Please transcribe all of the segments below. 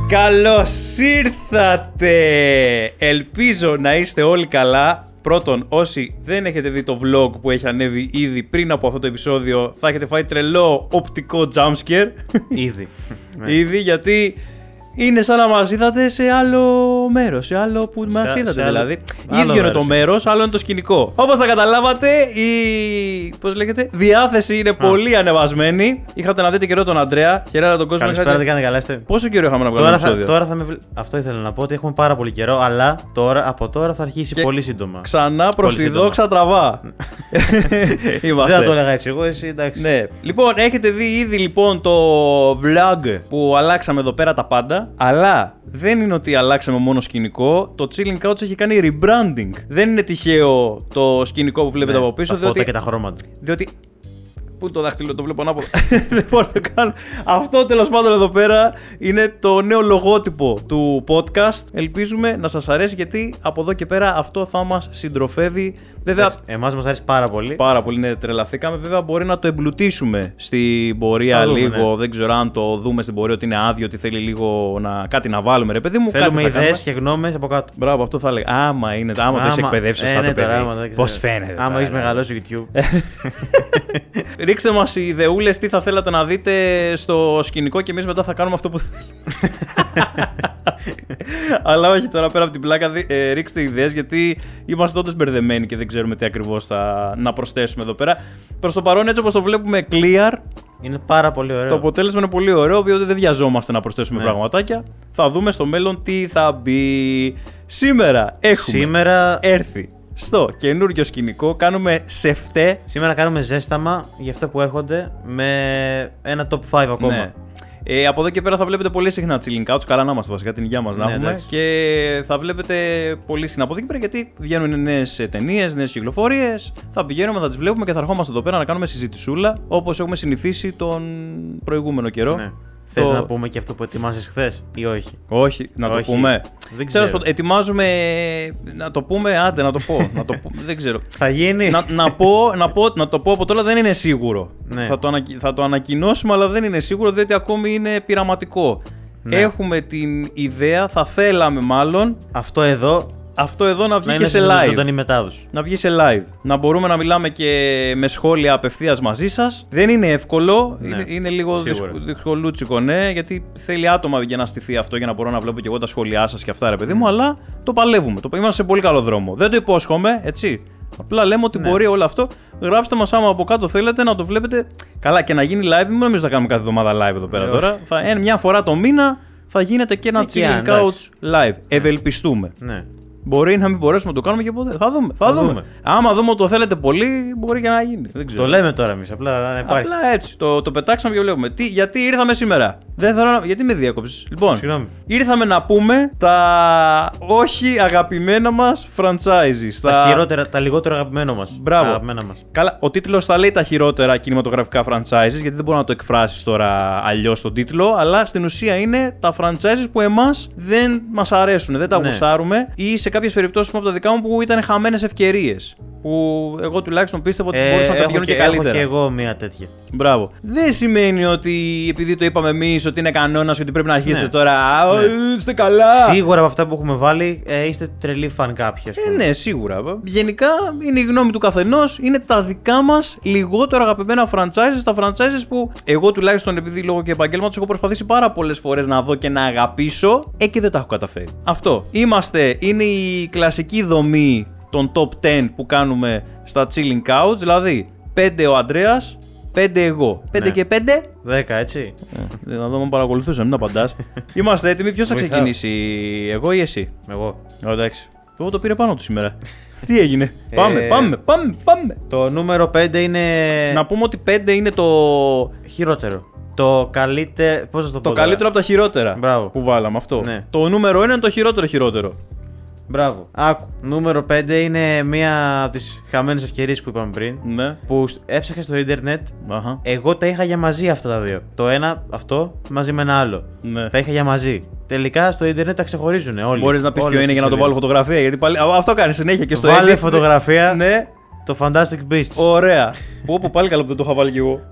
Καλώς ήρθατε! Ελπίζω να είστε όλοι καλά. Πρώτον, όσοι δεν έχετε δει το vlog που έχει ανέβει ήδη πριν από αυτό το επεισόδιο, θα έχετε φάει τρελό οπτικό jumpscare. Ήδη. Ήδη, γιατί είναι σαν να μας είδατε σε άλλο μέρος, σε άλλο που μας είδατε δηλαδή. Ίδιο είναι το μέρος, άλλο είναι το σκηνικό. Όπως θα καταλάβατε, η διάθεση είναι πολύ ανεβασμένη. Είχατε να δείτε καιρό τον Αντρέα. Χαιρέτα τον κόσμο. Καλησπέρα, τι κάνετε, καλά είστε? Πόσο καιρό είχαμε να βγάλουμε επεισόδιο? Τώρα θα με... Αυτό ήθελα να πω, ότι έχουμε πάρα πολύ καιρό, αλλά από τώρα θα αρχίσει και πολύ σύντομα. Ξανά προς τη δόξα τραβά. Δεν θα το έλεγα έτσι εγώ, εσύ εντάξει. Ναι. Λοιπόν, έχετε δει ήδη λοιπόν το vlog που αλλάξαμε εδώ πέρα τα πάντα. Αλλά δεν είναι ότι αλλάξαμε μόνο σκηνικό. Το Chilling Couch έχει κάνει rebranding. Δεν είναι τυχαίο το σκηνικό που βλέπετε από πίσω. Τα φώτα και τα χρώματα. Διότι. Πού είναι το δάχτυλο, το βλέπω ανάποδα. Δεν μπορώ να το κάνω. Αυτό τέλος πάντων εδώ πέρα είναι το νέο λογότυπο του podcast. Ελπίζουμε να σας αρέσει, γιατί από εδώ και πέρα αυτό θα μας συντροφεύει. Βέβαια, εμάς μας αρέσει πάρα πολύ. Πάρα πολύ, ναι, τρελαθήκαμε. Βέβαια, μπορεί να το εμπλουτίσουμε στην πορεία λίγο. Ναι. Δεν ξέρω αν το δούμε στην πορεία ότι είναι άδειο, ότι θέλει λίγο κάτι να βάλουμε, ρε παιδί μου. Θέλουμε ιδέες και γνώμες από κάτω. Μπράβο, αυτό θα έλεγα. Άμα το έχει εκπαιδεύσει σωστά το παιδί. Πώς φαίνεται. Άμα έχει μεγαλώσει YouTube. Ρίξτε μας οι ιδεούλες τι θα θέλατε να δείτε στο σκηνικό και εμείς μετά θα κάνουμε αυτό που θέλουμε. Αλλά όχι, τώρα πέρα από την πλάκα, ρίξτε ιδέες, γιατί είμαστε όντως μπερδεμένοι και δεν ξέρουμε τι ακριβώς να προσθέσουμε εδώ πέρα. Προς το παρόν, έτσι όπως το βλέπουμε clear, είναι πάρα πολύ ωραίο. Το αποτέλεσμα είναι πολύ ωραίο, οπότε δεν βιαζόμαστε να προσθέσουμε πραγματάκια. Θα δούμε στο μέλλον τι θα μπει. Σήμερα έχουμε έρθει στο καινούριο σκηνικό, κάνουμε σεφτέ. Σήμερα κάνουμε ζέσταμα για αυτά που έρχονται με ένα top 5 ακόμα. Ναι. Από εδώ και πέρα θα βλέπετε πολύ συχνά Chilling Couch. Καλά να είμαστε βασικά, την υγεία μας να έχουμε. Εντάξει. Και θα βλέπετε πολύ συχνά από εδώ και πέρα, γιατί βγαίνουν νέες ταινίες, νέες κυκλοφορίες. Θα πηγαίνουμε, θα τις βλέπουμε και θα ερχόμαστε εδώ πέρα να κάνουμε συζητησούλα, όπως έχουμε συνηθίσει τον προηγούμενο καιρό. Ναι. Θες να πούμε και αυτό που ετοιμάσες χθες ή όχι? Όχι, να το πούμε. Δεν ξέρω. Ετοιμάζουμε. Να το πούμε, άντε να το πω. Δεν ξέρω. Θα γίνει. Να το πω από τώρα, δεν είναι σίγουρο. Ναι. Θα το ανακοινώσουμε, αλλά δεν είναι σίγουρο, διότι ακόμη είναι πειραματικό. Ναι. Έχουμε την ιδέα, θα θέλαμε μάλλον. Αυτό εδώ να βγει και σε live. Να βγει σε live. Να μπορούμε να μιλάμε και με σχόλια απευθείας μαζί σας. Δεν είναι εύκολο. Ναι, είναι λίγο δυσκολούτσικο, ναι, γιατί θέλει άτομα για να στηθεί αυτό, για να μπορώ να βλέπω και εγώ τα σχόλιά σας και αυτά, ρε παιδί μου. Αλλά το παλεύουμε. Είμαστε σε πολύ καλό δρόμο. Δεν το υπόσχομαι, έτσι. Απλά λέμε ότι μπορεί όλο αυτό. Γράψτε μας άμα από κάτω θέλετε να το βλέπετε. Καλά, και να γίνει live. Μην νομίζω θα κάνουμε κάθε εβδομάδα live εδώ πέρα τώρα. Μια φορά το μήνα θα γίνεται και ένα Chilling Couch live. Ευελπιστούμε. Ναι. Μπορεί να μην μπορέσουμε να το κάνουμε και ποτέ. Θα δούμε. Άμα δούμε ότι το θέλετε πολύ, μπορεί και να γίνει. Δεν ξέρω. Το λέμε τώρα εμείς. Απλά έτσι. Το πετάξαμε και βλέπουμε. Γιατί ήρθαμε σήμερα. Γιατί με διέκοψες. Λοιπόν, συγγνώμη. Ήρθαμε να πούμε τα όχι αγαπημένα μας franchises. Τα λιγότερο αγαπημένα μας. Μπράβο. Καλά, ο τίτλος θα λέει τα χειρότερα κινηματογραφικά franchises, γιατί δεν μπορεί να το εκφράσεις τώρα αλλιώς τον τίτλο. Αλλά στην ουσία είναι τα franchises που εμάς δεν μας αρέσουν, δεν τα γουστάρουμε, ή σε κάποιες περιπτώσεις από τα δικά μου που ήταν χαμένες ευκαιρίες. Που εγώ τουλάχιστον πίστευα ότι μπορούσαν να τα πηγαίνουν και καλύτερα. Έχω και εγώ μία τέτοια. Μπράβο. Δεν σημαίνει ότι επειδή το είπαμε εμείς ότι είναι κανόνας και ότι πρέπει να αρχίσετε τώρα. Είστε καλά. Σίγουρα από αυτά που έχουμε βάλει είστε τρελοί φαν κάποιοι. Ναι, σίγουρα. Γενικά είναι η γνώμη του καθενός. Είναι τα δικά μας λιγότερο αγαπημένα franchises. Τα franchises που εγώ τουλάχιστον, επειδή λόγω και επαγγέλματος, έχω προσπαθήσει πάρα πολλές φορές να δω και να αγαπήσω και δεν τα έχω καταφέρει. Αυτό. Είναι η κλασική δομή των top 10 που κάνουμε στα Chilling Couch, δηλαδή 5 ο Αντρέας, 5 εγώ. 5 και 5. 10, έτσι. Να δω αν παρακολουθούσα, μην απαντάς. Είμαστε έτοιμοι. Ποιος θα ξεκινήσει, εγώ ή εσύ? Εγώ. Εντάξει. Εγώ το πήρε πάνω του σήμερα. Τι έγινε? Πάμε. Το νούμερο 5 είναι. Να πούμε ότι 5 είναι το χειρότερο. Το καλύτερο. Πώς θα το πω? Το καλύτερο από τα χειρότερα. Μπράβο. Που βάλαμε αυτό. Ναι. Το νούμερο 1 είναι το χειρότερο. Μπράβο. Άκου. Νούμερο 5 είναι μία από τις χαμένες ευκαιρίες που είπαμε πριν. Ναι. Που έψαχα στο ίντερνετ. Εγώ τα είχα για μαζί αυτά τα δύο. Το ένα αυτό μαζί με ένα άλλο. Ναι. Τα είχα για μαζί. Τελικά στο ίντερνετ τα ξεχωρίζουν όλοι. Μπορείς να πεις ποιο είναι για να το βάλω φωτογραφία? Γιατί πάλι αυτό κάνει συνέχεια και στο Βάλε φωτογραφία. Ναι. Το Fantastic Beasts. Ωραία. Που πάλι καλά που δεν το είχα βάλει κι εγώ.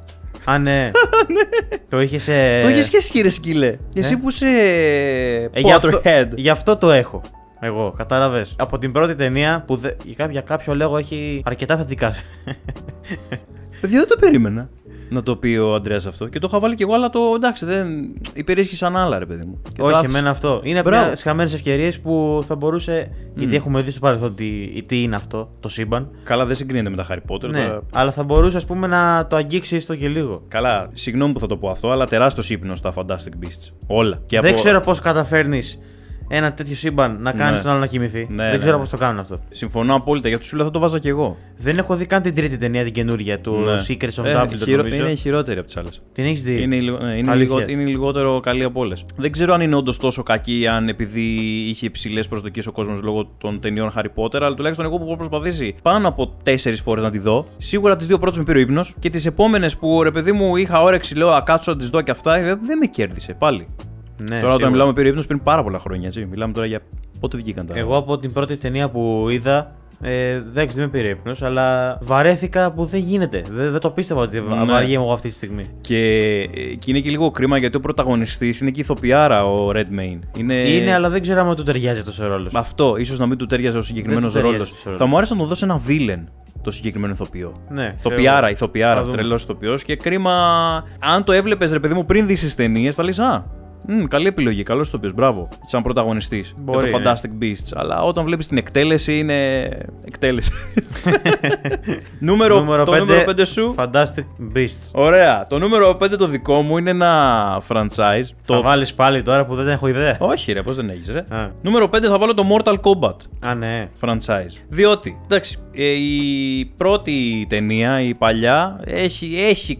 Α, ναι. Το είχε σε. Το είχε και εσύ, ρε σκύλε. Εσύ που είσαι. Potterhead. Γι' αυτό το έχω. Εγώ, κατάλαβες. Από την πρώτη ταινία που για κάποιο λόγο έχει αρκετά θετικά. Παιδιά, δεν το περίμενα να το πει ο Αντρέας αυτό. Και το είχα βάλει κι εγώ, αλλά το εντάξει, δεν υπερίσχυε σαν άλλα, ρε παιδί μου. Όχι, εμένα αυτό. Είναι από τις χαμένες ευκαιρίες που θα μπορούσε. Γιατί έχουμε δει στο παρελθόν τι είναι αυτό, το σύμπαν. Καλά, δεν συγκρίνεται με τα Harry Potter. Ναι, αλλά θα μπορούσε, ας πούμε, να το αγγίξει έστω και λίγο. Καλά, συγγνώμη που θα το πω αυτό, αλλά τεράστιος ύπνος στα Fantastic Beasts. Όλα. Και δεν ξέρω πώς καταφέρνεις ένα τέτοιο σύμπαν να κάνει τον άλλο να κοιμηθεί. Δεν ξέρω πώς το κάνουν αυτό. Συμφωνώ απόλυτα, γιατί σου λέω θα το βάζα κι εγώ. Δεν έχω δει καν την τρίτη ταινία, την καινούργια του Secrets of Dumbledore. Είναι η χειρότερη από τις άλλες. Την έχεις δει? Είναι λιγότερο καλή από όλες. Δεν ξέρω αν είναι όντως τόσο κακή, αν επειδή είχε υψηλές προσδοκίες ο κόσμος λόγω των ταινιών Harry Potter, αλλά τουλάχιστον εγώ που έχω προσπαθήσει πάνω από 4 φορές να τη δω. Σίγουρα τις 2 πρώτες με πήρε ο ύπνος και τις επόμενες που ρε παιδί μου είχα όρεξη, λέω κάτσω να τις δω και αυτά, δεν με κέρδισε πάλι. Ναι, τώρα όταν μιλάμε περί ύπνος πριν πάρα πολλά χρόνια, έτσι. Μιλάμε τώρα για πότε βγήκαν τα. Εγώ από την πρώτη ταινία που είδα, δεν με πήρε ύπνος, αλλά βαρέθηκα που δεν γίνεται. Δεν το πίστευα ότι βαριέμαι εγώ αυτή τη στιγμή. Και είναι και λίγο κρίμα γιατί ο πρωταγωνιστής είναι και ηθοποιάρα, ο Redmayne. Είναι, αλλά δεν ξέρω αν του ταιριάζει τόσο ο ρόλος. Αυτό, ίσως να μην του ταιριάζει ο συγκεκριμένος ρόλος. Θα μου άρεσε να του δώσει ένα villain το συγκεκριμένο ηθοποιό. Ναι, ηθοποιάρα, τρελός ηθοποιός. Και κρίμα, αν το έβλεπες ρε παιδί μου πριν δεις τις ταινίες, θα λες καλή επιλογή, καλός ηθοποιός, μπράβο. Σαν πρωταγωνιστής για το Fantastic Beasts. Αλλά όταν βλέπεις την εκτέλεση είναι. Εκτέλεση. νούμερο 5 σου. Fantastic Beasts. Ωραία. Το νούμερο 5 το δικό μου είναι ένα franchise. Θα βάλεις πάλι τώρα που δεν έχω ιδέα. Όχι, ρε, πώς δεν έχεις, ρε. Νούμερο 5 θα βάλω το Mortal Kombat. Ναι. Franchise. Διότι, εντάξει, η πρώτη ταινία, η παλιά, έχει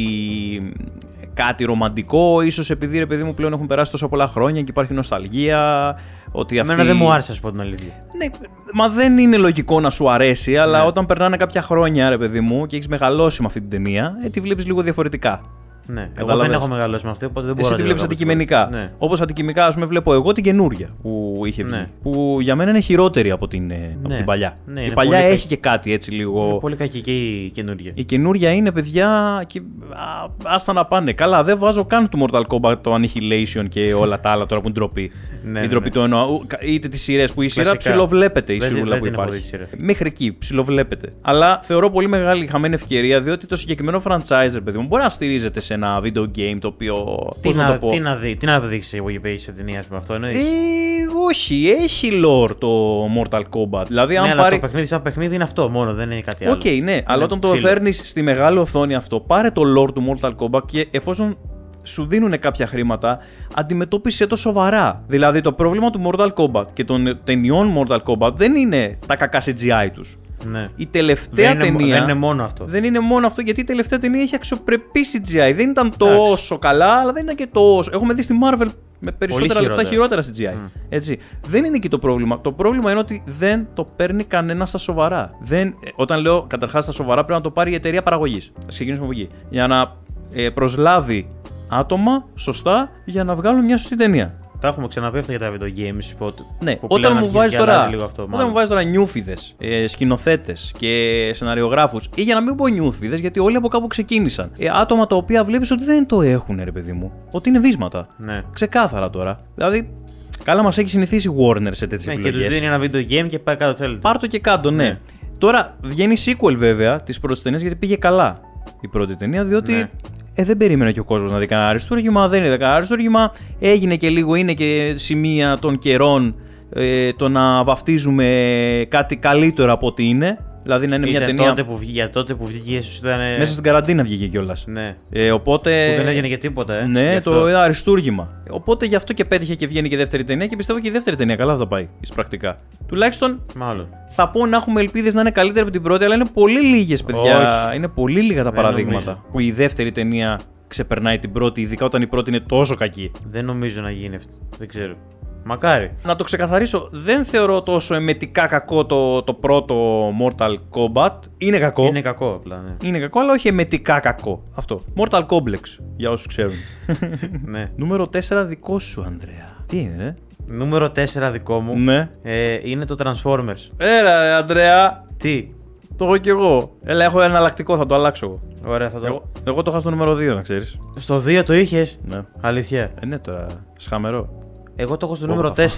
κάτι ρομαντικό, ίσως επειδή ρε παιδί μου πλέον έχουν περάσει τόσα πολλά χρόνια και υπάρχει νοσταλγία. Εμένα δεν μου άρεσε, να σου πω την αλήθεια. Ναι, μα δεν είναι λογικό να σου αρέσει, αλλά όταν περνάνε κάποια χρόνια, ρε παιδί μου, και έχεις μεγαλώσει με αυτή την ταινία, τη βλέπεις λίγο διαφορετικά. Ναι, εγώ δεν έχω μεγαλώσει με αυτή, οπότε δεν μπορώ να τη βλέπεις αντικειμενικά. Ναι. Όπως αντικειμενικά, ας πούμε, βλέπω εγώ την καινούρια που είχε βγει. Ναι. Που για μένα είναι χειρότερη από την παλιά. Ναι, η παλιά έχει και κάτι έτσι λίγο. Είναι πολύ κακή και η καινούρια. Η καινούρια είναι, παιδιά, άστα να πάνε. Καλά, δεν βάζω καν του Mortal Kombat το Annihilation και όλα τα άλλα τώρα που είναι ντροπή. Η ντροπή το εννοώ. Είτε τις σειρές που η σειρά ψιλοβλέπεται η σειρούλα που υπάρχει. Μέχρι εκεί ψιλοβλέπεται. Αλλά θεωρώ πολύ μεγάλη χαμένη ευκαιρία διότι το συγκεκριμένο franchise, παιδί μου, μπορεί να στηρίζεται σε ένα video game το οποίο. Τι να αποδείξει η Wikipedia σε ταινία με αυτό, εννοείς? Όχι, έχει lore το Mortal Kombat. Δηλαδή, αν αλλά το παιχνίδι σαν παιχνίδι είναι αυτό μόνο, δεν είναι κάτι άλλο. Οκ, ναι, αλλά όταν το φέρνεις στη μεγάλη οθόνη αυτό, πάρε το lore του Mortal Kombat και εφόσον σου δίνουν κάποια χρήματα, αντιμετώπισε το σοβαρά. Δηλαδή, το πρόβλημα του Mortal Kombat και των ταινιών Mortal Kombat δεν είναι τα κακά CGI τους. Ναι. Η τελευταία ταινία. Δεν είναι μόνο αυτό. Δεν είναι μόνο αυτό, γιατί η τελευταία ταινία έχει αξιοπρεπή CGI. Δεν ήταν τόσο καλά, αλλά δεν ήταν και τόσο. Έχουμε δει στη Marvel με περισσότερα λεφτά χειρότερα CGI. Έτσι. Δεν είναι εκεί το πρόβλημα. Το πρόβλημα είναι ότι δεν το παίρνει κανένα στα σοβαρά. Όταν λέω καταρχάς στα σοβαρά, πρέπει να το πάρει η εταιρεία παραγωγής. Ας ξεκινήσουμε από εκεί. Για να προσλάβει άτομα σωστά για να βγάλουν μια σωστή ταινία. Τα έχουμε ξαναπεί αυτά για τα video games. Ναι, όταν μου βάζεις τώρα νιούφιδες, σκηνοθέτες και σεναριογράφους, ή για να μην πω νιούφιδες, γιατί όλοι από κάπου ξεκίνησαν. Άτομα τα οποία βλέπεις ότι δεν το έχουν, ρε παιδί μου. Ότι είναι βίσματα. Ναι. Ξεκάθαρα τώρα. Δηλαδή, καλά μας έχει συνηθίσει Warner σε τέτοιες επιλογές. Και τους δίνει ένα video game και πάει κάτω θέλετε. Πάρ' το και κάτω, ναι. Τώρα βγαίνει sequel βέβαια της πρώτης ταινίας γιατί πήγε καλά η πρώτη ταινία, διότι. Δεν περίμενε και ο κόσμος να δει κανένα αριστούργημα, δεν είδε κανένα αριστούργημα. Έγινε και λίγο, είναι και σημεία των καιρών το να βαφτίζουμε κάτι καλύτερο από ό,τι είναι. Δηλαδή να είναι μια ταινία. Τότε που βγήκε, ίσως ήταν. Μέσα στην καραντίνα βγήκε κιόλας. Ναι. Οπότε. Που δεν έγινε και τίποτα, Ναι, το είδα αριστούργημα. Οπότε γι' αυτό και πέτυχε και βγαίνει και δεύτερη ταινία και πιστεύω και η δεύτερη ταινία καλά θα πάει εις πρακτικά. Τουλάχιστον. Μάλλον. Θα πω να έχουμε ελπίδες να είναι καλύτερη από την πρώτη, αλλά είναι πολύ λίγες, παιδιά. Όχι. Είναι πολύ λίγα τα παραδείγματα που η δεύτερη ταινία ξεπερνάει την πρώτη, ειδικά όταν η πρώτη είναι τόσο κακή. Δεν νομίζω να γίνει αυτό. Δεν ξέρω. Μακάρι. Να το ξεκαθαρίσω, δεν θεωρώ τόσο εμετικά κακό το πρώτο Mortal Kombat. Είναι κακό. Είναι κακό απλά, ναι. Είναι κακό, αλλά όχι εμετικά κακό. Αυτό. Mortal Complex, για όσους ξέρουν. Ναι. Νούμερο 4 δικό σου, Ανδρέα. Τι είναι, Νούμερο 4 δικό μου. Ναι. Είναι το Transformers. Έλα, ρε, Ανδρέα. Τι. Το έχω κι εγώ. Έλα, έχω εναλλακτικό, θα το αλλάξω εγώ. Ωραία, θα το. Εγώ το είχα στο νούμερο 2, να ξέρεις. Στο 2 το είχες. Ναι. Αλήθεια. Ναι, τώρα. Σχαμερό. Εγώ το έχω στο νούμερο 4.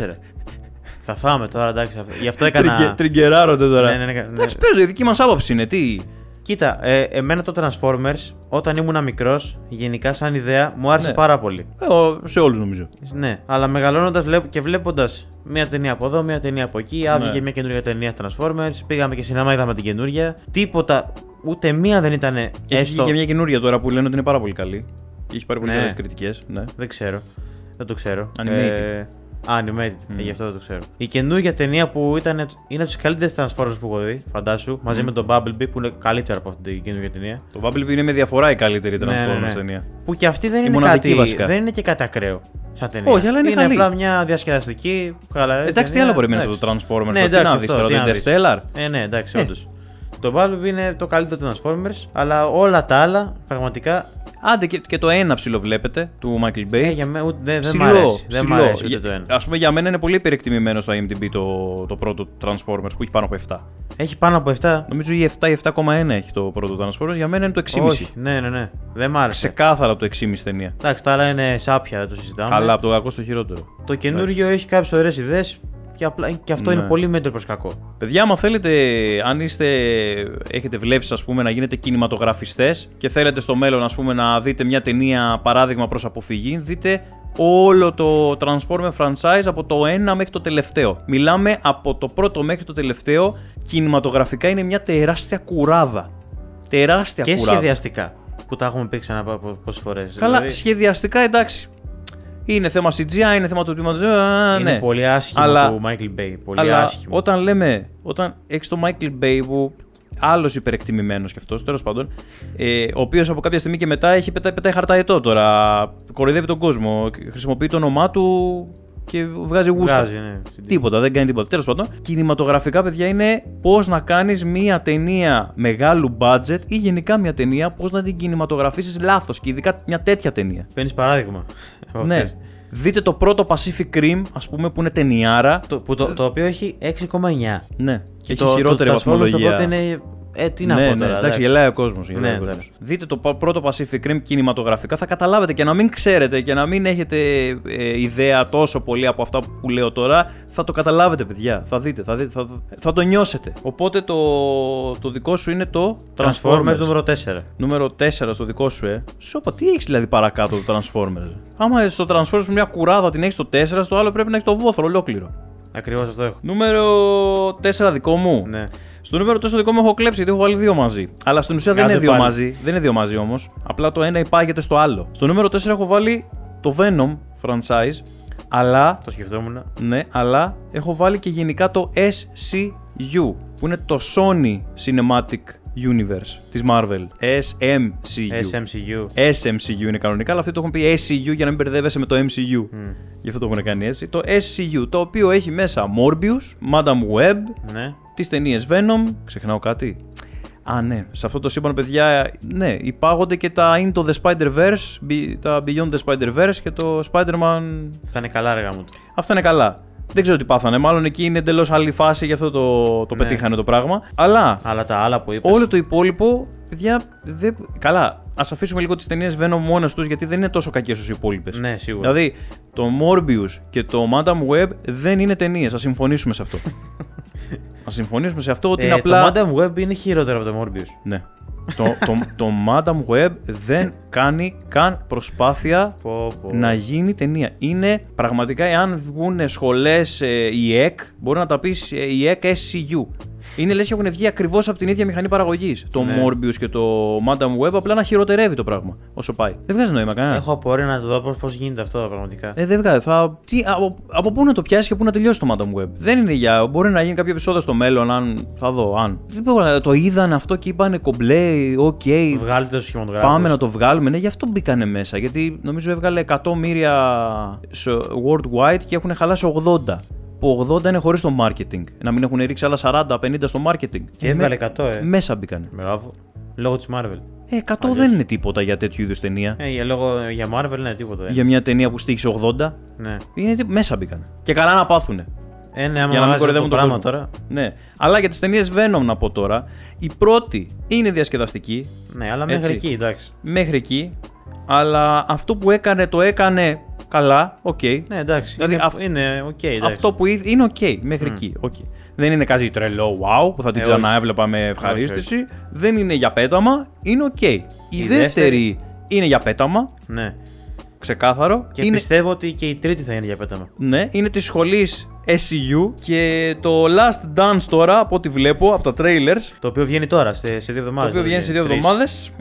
Θα φάμε τώρα, εντάξει. Γι' αυτό έκανα. Τριγκεράρονται τώρα. Ναι. Εντάξει, παίζω, η δική μας άποψη είναι. Τι. Κοίτα, εμένα το Transformers, όταν ήμουν μικρός, γενικά σαν ιδέα, μου άρεσε πάρα πολύ. Σε όλους νομίζω. Ναι, αλλά μεγαλώνοντας και βλέποντας μια ταινία από εδώ, μια ταινία από εκεί, άβγαινε μια καινούργια ταινία Transformers, πήγαμε και σινεμά, είδαμε την καινούργια. Τίποτα, ούτε μία δεν ήταν έστω. Έχει μια καινούργια τώρα που λένε ότι είναι πάρα πολύ καλή. Και έχει πάρει πολύ καλές κριτικές. Ναι. Δεν ξέρω. Δεν το ξέρω. Animated. Animated, γι' αυτό δεν το ξέρω. Η καινούργια ταινία που είναι από τις καλύτερες Transformers που έχω δει, φαντάσου, μαζί με τον Bumblebee που είναι καλύτερο από αυτή την καινούργια ταινία. Το Bumblebee είναι με διαφορά η καλύτερη Transformers ταινία. Που και αυτή δεν είναι κάτι βασικά. Δεν είναι και κάτι ακραίο σαν ταινία. Όχι, αλλά είναι απλά μια διασκεδαστική. Εντάξει, τι άλλο περιμένεις από το Transformers? Ναι, εντάξει, τι να δεις τώρα, το Interstellar. Ναι, εντάξει, όντως. Το Bumblebee είναι το καλύτερο Transformers, αλλά όλα τα άλλα πραγματικά. Άντε και το ένα ψιλοβλέπετε του Michael Bay. Για μένα δεν μ' αρέσει. Δεν μ' αρέσει ούτε το ένα. Ας πούμε για μένα είναι πολύ υπερεκτιμημένο στο IMDb το πρώτο Transformers που έχει πάνω από 7. Έχει πάνω από 7. Νομίζω η 7,1 έχει το πρώτο Transformers. Για μένα είναι το 6,5. Όχι, ναι. Δεν μ' άρεσε. Ξεκάθαρα το 6,5 ταινία. Εντάξει, τα άλλα είναι σάπια, δεν το συζητάμε. Αλλά από το κακό στο χειρότερο. Το καινούριο έχει κάποιες ωραίες ιδέες. Και αυτό είναι πολύ μέτρο προς κακό. Παιδιά, άμα θέλετε, αν έχετε βλέψει να γίνετε κινηματογραφιστές και θέλετε στο μέλλον να δείτε μια ταινία παράδειγμα προς αποφυγή, δείτε όλο το Transformer franchise από το 1 μέχρι το τελευταίο. Μιλάμε από το πρώτο μέχρι το τελευταίο. Κινηματογραφικά είναι μια τεράστια κουράδα. Τεράστια και κουράδα. Σχεδιαστικά. Που τα έχουμε πει ξανά πόσες φορές. Καλά, δηλαδή. Σχεδιαστικά εντάξει. Είναι θέμα CGI, είναι θέμα του τμήματος. Είναι πολύ άσχημο του Michael Bay. Πολύ άσχημο. Όταν έχεις τον Michael Bay που άλλος υπερεκτιμημένος κι αυτός, τέλος πάντων, ο οποίος από κάποια στιγμή και μετά έχει πετάει χαρταετό τώρα. Κοροϊδεύει τον κόσμο. Χρησιμοποιεί το όνομά του και βγάζει γούστα. Τίποτα, δεν κάνει τίποτα. Τέλος πάντων, κινηματογραφικά, παιδιά, είναι πώς να κάνεις μια ταινία μεγάλου budget ή γενικά μια ταινία, πώς να την κινηματογραφήσεις λάθος. Και ειδικά μια τέτοια ταινία. Παίρνεις παράδειγμα. Ναι. Δείτε το πρώτο Pacific Rim, ας πούμε, που είναι ταινιάρα. Το οποίο έχει 6,9. Ναι, και έχει χειρότερη βαθμολογία. Οπότε είναι. Τι να πω τώρα. Εντάξει, γελάει ο κόσμος. Δείτε το πρώτο Pacific Rim κινηματογραφικά, θα καταλάβετε και να μην ξέρετε και να μην έχετε ιδέα τόσο πολύ από αυτά που λέω τώρα, θα το καταλάβετε, παιδιά. Θα δείτε, θα το νιώσετε. Οπότε το δικό σου είναι το Transformers νούμερο 4. Νούμερο 4 στο δικό σου, Σόπα, τι έχεις δηλαδή παρακάτω το Transformers? Άμα στο Transformers μια κουράδα την έχεις το 4, στο άλλο πρέπει να έχεις το βόθρο ολόκληρο. Ακριβώς αυτό έχω. Νούμερο 4 δικό μου. Ναι. Στο νούμερο 4 δικό μου έχω κλέψει γιατί έχω βάλει 2 μαζί. Αλλά στην ουσία δεν είναι 2 μαζί. Δεν είναι 2 μαζί όμως. Απλά το ένα υπάγεται στο άλλο. Στο νούμερο 4 έχω βάλει το Venom franchise. Αλλά. Το σκεφτόμουν. Ναι, αλλά έχω βάλει και γενικά το SCU. Που είναι το Sony Cinematic Universe της Marvel. SMCU είναι κανονικά, αλλά αυτοί το έχουν πει SCU για να μην μπερδεύεσαι με το MCU. Γι' αυτό το έχουν κάνει έτσι. Το SCU, το οποίο έχει μέσα Morbius, Madame Web, ναι. Τις ταινίες Venom. Ξεχνάω κάτι? Ναι, σε αυτό το σύμπαν, παιδιά, ναι, υπάγονται και τα Into the Spider-Verse, τα Beyond the Spider-Verse και το Spider-Man. Αυτά είναι καλά, αργά μου. Αυτά είναι καλά. Δεν ξέρω τι πάθανε. Μάλλον εκεί είναι εντελώς άλλη φάση, γι' αυτό το πετύχανε το πράγμα. Αλλά τα άλλα που είπες. Όλο το υπόλοιπο, παιδιά. Καλά, ας αφήσουμε λίγο τις ταινίες Venom μόνες τους, γιατί δεν είναι τόσο κακές όσο οι υπόλοιπες. Ναι, σίγουρα. Δηλαδή, το Morbius και το Madame Web δεν είναι ταινίες. Ας συμφωνήσουμε σε αυτό. Ας συμφωνήσουμε σε αυτό ότι είναι απλά. Το Madame Web είναι χειρότερο από το Morbius. Ναι. Το Madame Web δεν κάνει καν προσπάθεια να γίνει ταινία. Είναι πραγματικά, εάν βγουν σχολές η ΕΚ, μπορεί να τα πεις η ΕΚ SCU. Είναι λες και έχουν βγει ακριβώς από την ίδια μηχανή παραγωγής. Το Morbius και το Madame Web απλά να χειροτερεύει το πράγμα όσο πάει. Δεν βγάζει νόημα κανένα. Έχω απορία να το δω πώς γίνεται αυτό πραγματικά. Δεν βγάζει. Από πού να το πιάσει και πού να τελειώσει το Madame Web. Δεν είναι για. Μπορεί να γίνει κάποιο επεισόδιο στο μέλλον, αν. Θα δω, αν. Το είδαν αυτό και είπανε κομπλέ, οκ. Βγάλετε το σχηματογράφο. Πάμε να το βγάλουμε. Ναι, γι' αυτό μπήκανε μέσα. Γιατί νομίζω έβγαλε 100 μοίρια worldwide και έχουν χαλάσει 80. Που 80 είναι χωρίς το marketing. Να μην έχουν ρίξει άλλα 40-50 στο marketing. Και έβγαλε 100, Μέσα μπήκανε. Μπράβο. Λόγω της Marvel. 100 δεν είναι τίποτα για τέτοιου είδους ταινία. Για Marvel είναι τίποτα. Για μια ταινία που στοίχησε 80. Ναι. Μέσα μπήκανε. Και καλά να πάθουνε. Ναι, άμα να κοροϊδεύουν το πράγμα τώρα. Ναι. Αλλά για τις ταινίες Venom να πω τώρα, η πρώτη είναι διασκεδαστική. Ναι, αλλά μέχρι εκεί, εντάξει. Μέχρι εκεί. Αλλά αυτό που έκανε, το έκανε καλά, οκ. Ναι, εντάξει. Δηλαδή, είναι οκ. Αυτό που είναι οκ, μέχρι εκεί. Okay. Δεν είναι κάτι τρελό, wow, που θα την ξαναέβλεπα με ευχαρίστηση. Όχι. Δεν είναι για πέταμα, είναι οκ. Η δεύτερη είναι για πέταμα. Ναι. Ξεκάθαρο. Και πιστεύω ότι και η τρίτη θα είναι για πέταμα. Ναι, είναι της σχολής SCU και το Last Dance τώρα, από ό,τι βλέπω, από τα trailers. Το οποίο βγαίνει τώρα, σε 2 εβδομάδες. Το οποίο βγαίνει σε 2 εβδομάδες.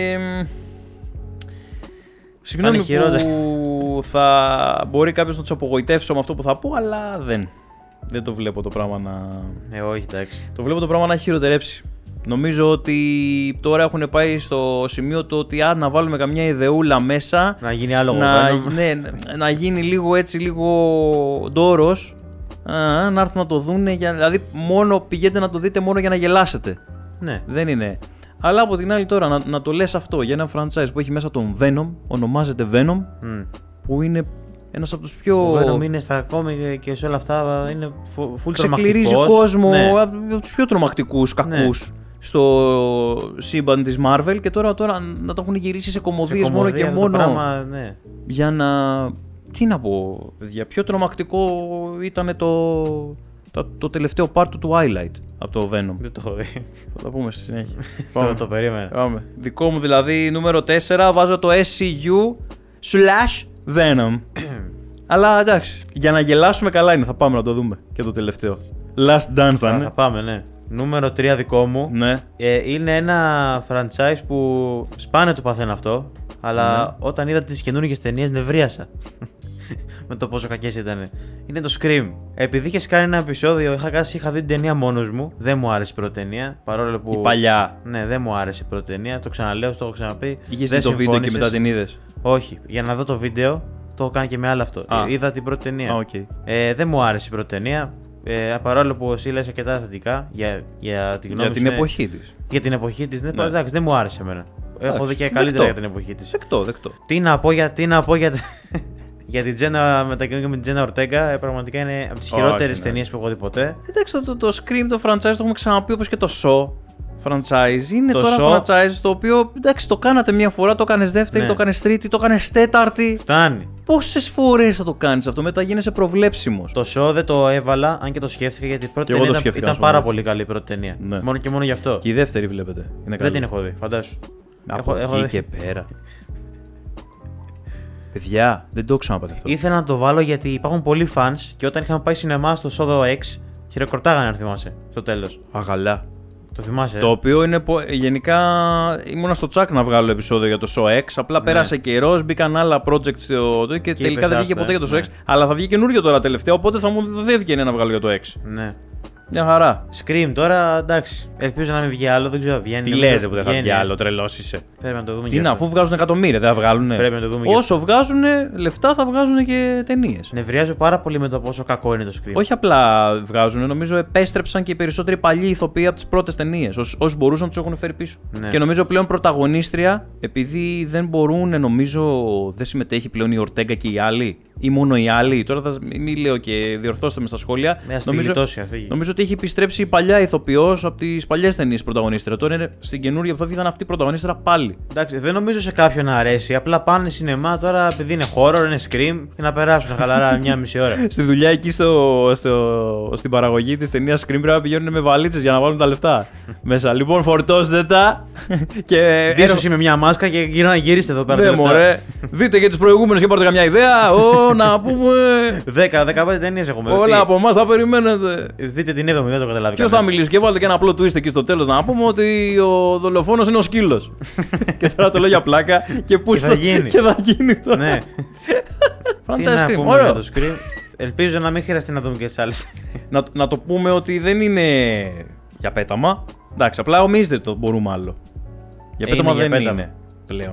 Συγγνώμη που θα μπορεί κάποιος να τους απογοητεύσω με αυτό που θα πω, αλλά δεν το βλέπω το πράγμα να... όχι, εντάξει. Το βλέπω το πράγμα να έχει χειροτερέψει. Νομίζω ότι τώρα έχουν πάει στο σημείο το ότι να βάλουμε καμιά ιδεούλα μέσα. Να γίνει άλλο να γίνει λίγο έτσι, λίγο ντόρος. Να έρθουν να το δούνε. Δηλαδή, μόνο πηγαίνετε να το δείτε μόνο για να γελάσετε. Ναι. Δεν είναι. Αλλά από την άλλη τώρα να το λες αυτό για ένα franchise που έχει μέσα τον Venom, ονομάζεται Venom, που είναι ένας από τους πιο... Ο Venom είναι στα κόμικ και σε όλα αυτά, είναι full τρομακτικός. Ξεκληρίζει κόσμο, από τους πιο τρομακτικούς κακούς στο σύμπαν της Marvel, και τώρα να το έχουν γυρίσει σε κομμωδίες μόνο και μόνο πράγμα, για να... Τι να πω, παιδιά, πιο τρομακτικό ήταν το τελευταίο part του Twilight από το Venom. Δεν το έχω δει. Θα το πούμε στη συνέχεια. Το περίμενα. Πάμε. Δικό μου δηλαδή, νούμερο 4, βάζω το SCU/Venom. Αλλά εντάξει, για να γελάσουμε καλά είναι, θα πάμε να το δούμε και το τελευταίο. Last Dance θα είναι. Θα πάμε, ναι. Νούμερο 3 δικό μου. Ναι. Είναι ένα franchise που σπάνια το παθαίνω αυτό, αλλά όταν είδα τις καινούργιες ταινίες νευρίασα. Με το πόσο κακές ήταν. Είναι το Scream. Επειδή είχες κάνει ένα επεισόδιο, είχα δει την ταινία μόνος μου. Δεν μου άρεσε η πρώτη ταινία. Παρόλο που. Η παλιά. Ναι, δεν μου άρεσε η πρώτη ταινία. Το ξαναλέω, το έχω ξαναπεί. Είχες δει το βίντεο και μετά την είδες? Όχι. Για να δω το βίντεο, το έχω κάνει και με άλλο αυτό. Είδα την πρώτη ταινία. Okay. Δεν μου άρεσε η πρώτη ταινία. Παρόλο που εσύ λες αρκετά θετικά για την γνώμη σου. Για την εποχή της. Για την εποχή της, εντάξει, δεν μου άρεσε εμένα. Έχω δει και καλύτερα για την εποχή της. Δεκτό. Τι να πω για την Τζένα, μετακινούμε με την Τζένα Ορτέγκα, πραγματικά είναι από τις χειρότερες ταινίες που έχω δει ποτέ. Εντάξει, το Scream, το franchise, το έχουμε ξαναπεί, όπως και το Saw franchise. Είναι το τώρα franchise το οποίο, εντάξει, το κάνατε μια φορά, το κάνεις δεύτερη, το κάνεις τρίτη, το κάνεις τέταρτη. Φτάνει. Πόσες φορές θα το κάνεις αυτό, μετά γίνεσαι προβλέψιμος. Το Saw δεν το έβαλα, αν και το σκέφτηκα, γιατί η πρώτη ταινία ήταν πάρα πολύ καλή η πρώτη ταινία. Ναι. Μόνο και μόνο γι' αυτό. Και η δεύτερη βλέπετε. Δεν την έχω δει, φαντάσου. Από εκεί και πέρα. Παιδιά, δεν το ξαναπάτε αυτό. Ήθελα να το βάλω γιατί υπάρχουν πολλοί fans και όταν είχαμε πάει σινεμά στο Σόδο X, χειροκροτάγανε, αν θυμάσαι, στο τέλος. Αγαλά. Το θυμάσαι. Το οποίο είναι. Γενικά ήμουνα στο τσάκ να βγάλω επεισόδιο για το Show X. Απλά πέρασε καιρός, μπήκαν άλλα project και τελικά δεν βγήκε ποτέ για το Show X. Αλλά θα βγει καινούριο τώρα τελευταίο, οπότε θα μου δοθεί ευκαιρία να βγάλω για το X. Ναι. Μια χαρά. Scream τώρα, εντάξει. Ελπίζω να μην βγει άλλο, δεν ξέρω. Βγαίνει. Τι λες που δεν θα βγει άλλο, τρελός είσαι. Πρέπει να το δούμε. Τι να, αφού βγάζουν εκατομμύρια, δεν θα βγάλουν. Πρέπει να το δούμε. Όσο βγάζουν λεφτά, θα βγάζουν και ταινίες. Νευριάζω πάρα πολύ με το πόσο κακό είναι το Scream. Όχι απλά βγάζουν, νομίζω επέστρεψαν και οι περισσότεροι παλιοί ηθοποιοί από τις πρώτες ταινίες. Όσοι μπορούσαν, τους έχουν φέρει πίσω. Ναι. Και νομίζω πλέον πρωταγωνίστρια, επειδή δεν μπορούν, νομίζω δεν συμμετέχει πλέον η Ορτέγκα και οι άλλοι. Ή μόνο οι άλλοι. Τώρα θα μην λέω και διορθώστε με στα σχόλια. Νομίζω ότι έχει επιστρέψει η παλιά ηθοποιός από τις παλιές ταινίες πρωταγωνίστρια. Τώρα είναι στην καινούργια που θα βγει αυτή η πρωταγωνίστρια πάλι. Εντάξει, δεν νομίζω σε κάποιον να αρέσει. Απλά πάνε σινεμά τώρα επειδή είναι horror, είναι Scream και να περάσουν χαλαρά μια μισή ώρα. Στη δουλειά εκεί στην παραγωγή της ταινίας Scream πρέπει να πηγαίνουν με βαλίτσες για να βάλουν τα λεφτά μέσα. Λοιπόν, φορτώστε τα. Ίσως με μια μάσκα και γυρίστε εδώ πέρα. Ναι, μωρέ. Δείτε και τις προηγούμενες και πάρτε καμιά ιδέα. Να πούμε. 10-15 ταινίες έχουμε. Όλα από εμάς θα περιμένετε. Δείτε την 7η, δεν το καταλάβει. Ποιος θα μιλήσει και βάλτε και ένα απλό twist εκεί στο τέλος να πούμε ότι ο δολοφόνος είναι ο σκύλος. Και τώρα το λέω για πλάκα και πού θα γίνει. Και θα γίνει τώρα. Ναι. Τι να πούμε για το Scream. Ελπίζω να μην χρειαστεί να δούμε και τις άλλες. Να το πούμε ότι δεν είναι για πέταμα. Εντάξει, απλά ομίζετε το μπορούμε άλλο. Για πέταμα δεν είναι πλέον.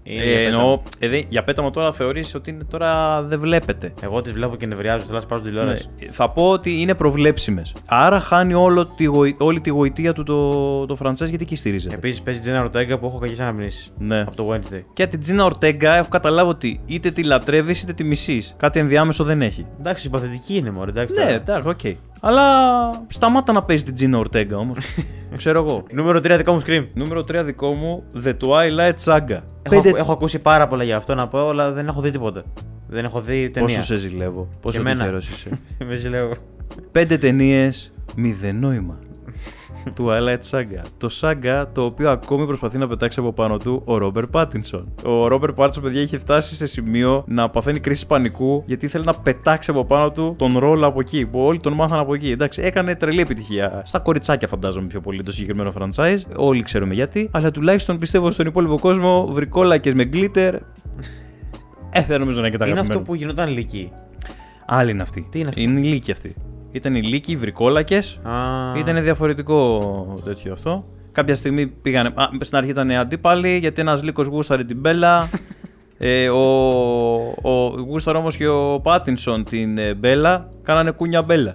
Εννοώ, για πέταμα τώρα θεωρείς ότι είναι τώρα δεν βλέπετε. Εγώ τις βλέπω και νευριάζω, θέλω να πάω στην τηλεόραση. Θα πω ότι είναι προβλέψιμες. Άρα χάνει όλη τη γοητεία του το franchise, γιατί εκεί στηρίζεται. Επίσης παίζει Τζίνα Ορτέγκα που έχω κακές αναμνήσεις. Ναι. Από το Wednesday. Και την Τζίνα Ορτέγκα έχω καταλάβει ότι είτε τη λατρεύεις είτε τη μισείς. Κάτι ενδιάμεσο δεν έχει. Εντάξει, συμπαθητική είναι μωρέ, εντάξει. Ναι, εντάξει, οκ. Αλλά σταμάτα να παίζει την Τζίνα Ορτέγκα όμως. Ξέρω εγώ. Νούμερο 3 δικό μου Scream. Νούμερο 3 δικό μου, The Twilight Saga. Έχω ακούσει πάρα πολλά για αυτό να πω, αλλά δεν έχω δει τίποτα. Δεν έχω δει ταινία. Πόσο σε ζηλεύω. Πόσο τυχερός είσαι. Με ζηλεύω. 5 ταινίες, 0 νόημα. Twilight Saga. Το Saga το οποίο ακόμη προσπαθεί να πετάξει από πάνω του ο Ρόμπερτ Πάτινσον. Ο Ρόμπερτ Πάτινσον, παιδιά, είχε φτάσει σε σημείο να παθαίνει κρίση πανικού γιατί ήθελε να πετάξει από πάνω του τον ρόλο από εκεί. Που όλοι τον μάθαν από εκεί. Εντάξει, έκανε τρελή επιτυχία. Στα κοριτσάκια, φαντάζομαι πιο πολύ το συγκεκριμένο franchise. Όλοι ξέρουμε γιατί. Αλλά τουλάχιστον πιστεύω στον υπόλοιπο κόσμο βρικόλακες με glitter. Δεν νομίζω να είναι και τα αγαπημένα. Είναι αυτό που γινόταν λύκη. Άλλη είναι αυτή. Τι είναι αυτή? Είναι η λύκη αυτή. Ήταν οι λύκοι, οι βρικόλακες. Ήταν διαφορετικό τέτοιο αυτό. Κάποια στιγμή πήγανε. Στην αρχή ήταν αντίπαλοι γιατί ένας λύκος γούσταρε την Μπέλα. Γούσταρε όμως και ο Πάτινσον την Μπέλα. Κάνανε κούνια Μπέλα.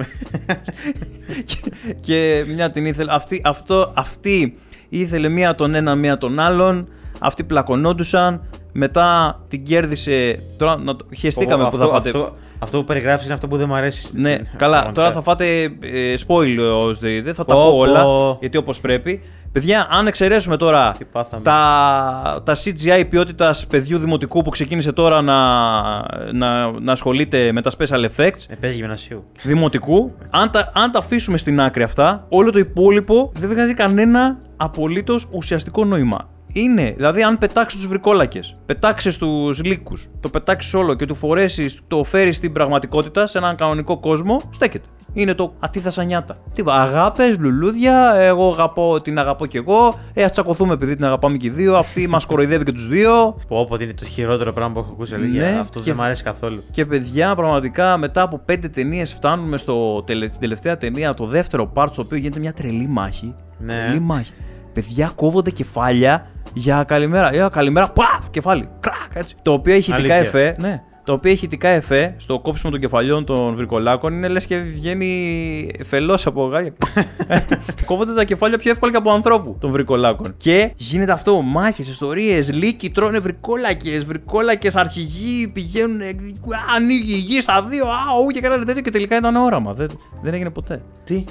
και μια την ήθελε. Αυτή ήθελε μία τον ένα, μία τον άλλον. Αυτοί πλακωνόντουσαν. Μετά την κέρδισε. Τώρα χεστήκαμε που θα φάτε. Αυτό που περιγράφεις είναι αυτό που δεν μου αρέσει. Ναι, καλά. Τώρα θα φάτε spoil, δεν θα τα πω όλα. Γιατί όπως πρέπει. Παιδιά, αν εξαιρέσουμε τώρα τα CGI ποιότητας παιδιού δημοτικού που ξεκίνησε τώρα να ασχολείται με τα special effects. Παίζει γυμνασίου. Δημοτικού. Αν τα αφήσουμε στην άκρη αυτά, όλο το υπόλοιπο δεν βγάζει κανένα απολύτως ουσιαστικό νόημα. Είναι, δηλαδή, αν πετάξεις τους βρικόλακες, πετάξεις τους λύκους, το πετάξεις όλο και του φορέσεις, το φέρεις στην πραγματικότητα σε έναν κανονικό κόσμο, στέκεται. Είναι το αντίθεσα νιάτα. Αγάπες, λουλούδια, την αγαπώ κι εγώ. Ας τσακωθούμε επειδή την αγαπάμε και οι δύο. Αυτή μας κοροϊδεύει και τους δύο. Όποτε είναι το χειρότερο πράγμα που έχω ακούσει. Ναι, αυτό δεν μου αρέσει καθόλου. Και παιδιά, πραγματικά μετά από 5 ταινίες φτάνουμε στην τελευταία ταινία, το δεύτερο part, στο οποίο γίνεται μια τρελή μάχη. Ναι. Τρελή μάχη. Παιδιά, κόβονται κεφάλια για καλημέρα. Καλημέρα, κεφάλι. Κρακ, έτσι. Το οποίο έχει ηθικά εφέ. Ναι. Το οποίο έχει ηθικά εφέ στο κόψιμο των κεφαλιών των βρικολάκων. Είναι λες και βγαίνει φελός από γάγια. Κόβονται τα κεφάλια πιο εύκολα και από ανθρώπου των βρικολάκων. Και γίνεται αυτό, μάχες, ιστορίες, λύκοι τρώνε βρικόλακες αρχηγοί πηγαίνουν. Ανοίγει η γη στα δύο. Και κάνανε τέτοιο και τελικά ήταν όραμα. Δεν έγινε ποτέ. Τι?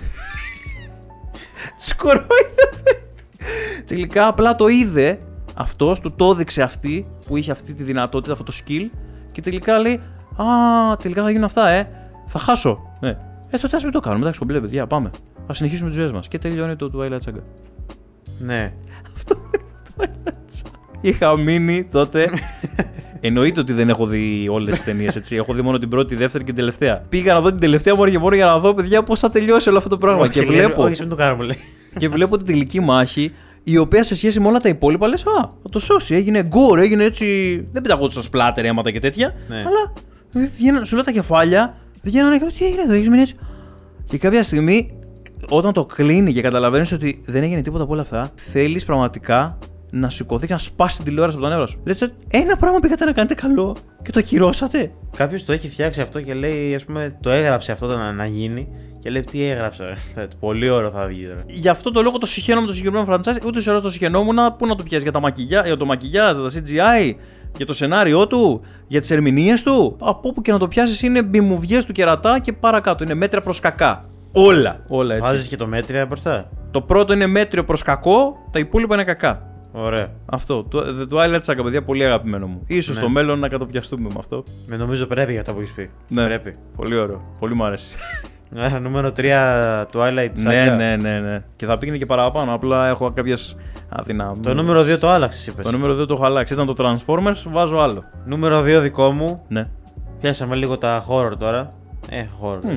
Σκορόιδε. Τελικά απλά το είδε αυτός, του το έδειξε αυτή που είχε αυτή τη δυνατότητα, αυτό το skill. Και τελικά λέει, τελικά θα γίνουν αυτά, θα χάσω. Ναι. Τότε ας μην το κάνουμε, εντάξει, κομπλέ, παιδιά, πάμε. Ας συνεχίσουμε τις ζωές μας. Και τελειώνει το Twilight Saga. Ναι. Αυτό είναι το Twilight Saga. Είχα μείνει τότε. Εννοείται ότι δεν έχω δει όλες τις ταινίες, έτσι. Έχω δει μόνο την πρώτη, τη δεύτερη και την τελευταία. Πήγα να δω την τελευταία μόνο και μόνο για να δω, παιδιά, πώς θα τελειώσει όλο αυτό το πράγμα. Και βλέπω. Όχι, μην το κάνουμε, λέει. Και βλέπω την τελική μάχη, η οποία σε σχέση με όλα τα υπόλοιπα λες, θα το σώσει. Έγινε γκορ, έγινε έτσι. Δεν πεταγόντουσαν σπλάτερ, αίματα και τέτοια. Ναι. Αλλά βγαίναν, σου λέω τα κεφάλια, βγαίνανε και τι έγινε εδώ, έχεις μείνει έτσι. Και κάποια στιγμή, όταν το κλείνει και καταλαβαίνεις ότι δεν έγινε τίποτα από όλα αυτά, θέλεις πραγματικά να σηκωθεί και να σπάσει την τηλεόραση από τα νεύρα σου. Λέτε, ένα πράγμα πήγατε να κάνετε καλό και το ακυρώσατε. Κάποιος το έχει φτιάξει αυτό και λέει, ας πούμε, το έγραψε αυτό να γίνει. Και λέει, τι έγραψε. Πολύ ωραίο θα βγει τώρα. Γι' αυτό το λόγο το συχαίνω με το συγκεκριμένο franchise. Ούτε σε το συχαινόμουν. Πού να το πιάσει για το μακιγιάζ, για τα CGI, για το σενάριό του, για τις ερμηνείες του. Από όπου και να το πιάσεις είναι μπιμουβιές του κερατά και παρακάτω. Είναι μέτρια προς κακά. Όλα έτσι. Βάζεις και το μέτρια μπροστά. Το πρώτο είναι μέτριο προς κακό, τα υπόλοιπα είναι κακά. Ωραία. Αυτό. Το Twilight Saga, παιδιά, πολύ αγαπημένο μου. Ίσως στο μέλλον να κατοπιαστούμε με αυτό. Νομίζω πρέπει για αυτά που έχεις πει. Ναι, πρέπει. Πολύ ωραίο. Πολύ μου αρέσει. Νούμερο 3 Twilight Saga. Ναι. Και θα πήγαινε και παραπάνω. Απλά έχω κάποιες αδυναμίες. Το νούμερο 2 το άλλαξες, είπες. Το νούμερο 2 το έχω αλλάξει. Ήταν το Transformers, βάζω άλλο. Νούμερο 2 δικό μου. Ναι. Πιάσαμε λίγο τα horror τώρα. Horror.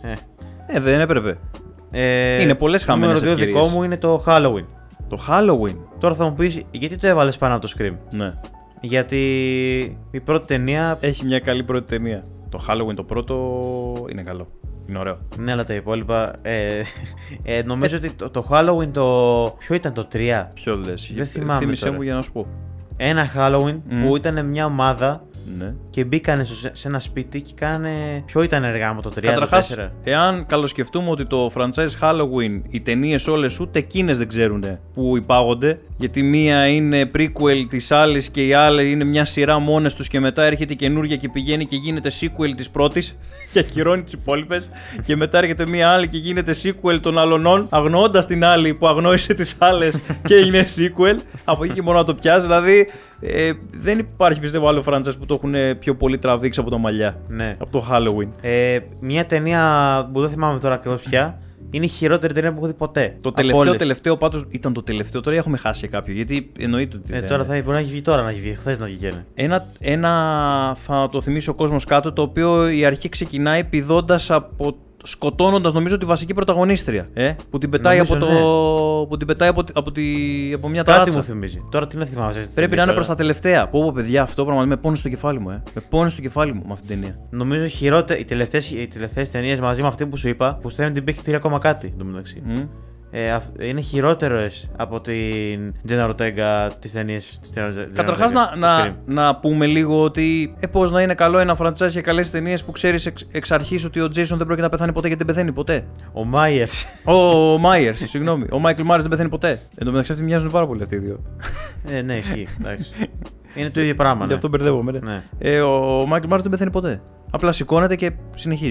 Δεν έπρεπε. Είναι πολλές χαμένες ευκαιρίες. Νούμερο 2 δικό μου είναι το Halloween. Το Halloween. Τώρα θα μου πεις, γιατί το έβαλες πάνω από το Scream. Ναι. Γιατί η πρώτη ταινία. Έχει μια καλή πρώτη ταινία. Το Halloween το πρώτο είναι καλό. Είναι ωραίο. Ναι, αλλά τα υπόλοιπα. Νομίζω ότι το Halloween το. Ποιο ήταν το 3? Ποιο λες? Δεν θυμάμαι. Θύμησέ μου για να σου πω. ένα Halloween που ήταν μια ομάδα. Ναι. Και μπήκανε σε ένα σπίτι και κάνανε. Ποιο ήταν έργα μου το 3, Καταρχάς, το 4. εάν καλοσκεφτούμε ότι το franchise Halloween, οι ταινίες όλες ούτε εκείνες δεν ξέρουν που υπάγονται, γιατί μία είναι prequel της άλλης και η άλλη είναι μια σειρά μόνες τους και μετά έρχεται καινούργια και πηγαίνει και γίνεται sequel της πρώτης και ακυρώνει τις υπόλοιπες, και μετά έρχεται μία άλλη και γίνεται sequel των αλωνών, αγνοώντας την άλλη που αγνόησε τις άλλες και είναι sequel. Από εκεί και μόνο να το πιάσει, δηλαδή. Δεν υπάρχει, πιστεύω, άλλο franchise που το έχουν πιο πολύ τραβήξει από τα μαλλιά. Ναι. Από το Halloween. Μια ταινία που δεν θυμάμαι τώρα ακριβώς πια. Είναι η χειρότερη ταινία που έχω δει ποτέ. Το τελευταίο πάντως ήταν το τελευταίο. Τώρα έχουμε χάσει κάποιο. Γιατί εννοείται ότι. Τώρα μπορεί να έχει βγει τώρα, να έχει βγει. Χθες να βγήκε. Ένα θα το θυμίσει ο κόσμος κάτω, το οποίο η αρχή ξεκινάει πηδώντας σκοτώνοντας νομίζω τη βασική πρωταγωνίστρια. Που την πετάει νομίζω, που την πετάει από μια ταράτσα. ταράτσα. Μου θυμίζει. Τώρα τι να θυμάμαι. Πρέπει να είναι προς τα τελευταία. Πω, παιδιά, αυτό πράγμα με πόνει στο κεφάλι μου. Με πόνει στο κεφάλι μου με αυτή την ταινία. Νομίζω οι τελευταίες ταινίες μαζί με αυτή που σου είπα, που στο MDB έχει 3 κάτι εντωμεταξύ. Είναι χειρότερες από την Jenna Ortega τις ταινίες. Καταρχάς να πούμε λίγο ότι πώς να είναι καλό ένα franchise για καλές ταινίες που ξέρεις εξ αρχής ότι ο Jason δεν πρόκειται να πεθάνει ποτέ, γιατί δεν πεθαίνει ποτέ. Ο Myers. Ο Myers, συγγνώμη. Ο Michael Myers δεν πεθαίνει ποτέ. Εν τω μεταξύ αυτοί μοιάζουν πάρα πολύ αυτοί οι δύο. Ναι, ισχύει. Είναι το ίδιο πράγμα. Γι' αυτό μπερδεύομαι. Ναι. Ο Michael Myers δεν πεθαίνει ποτέ. Απλά σηκώνεται και συνεχίζει.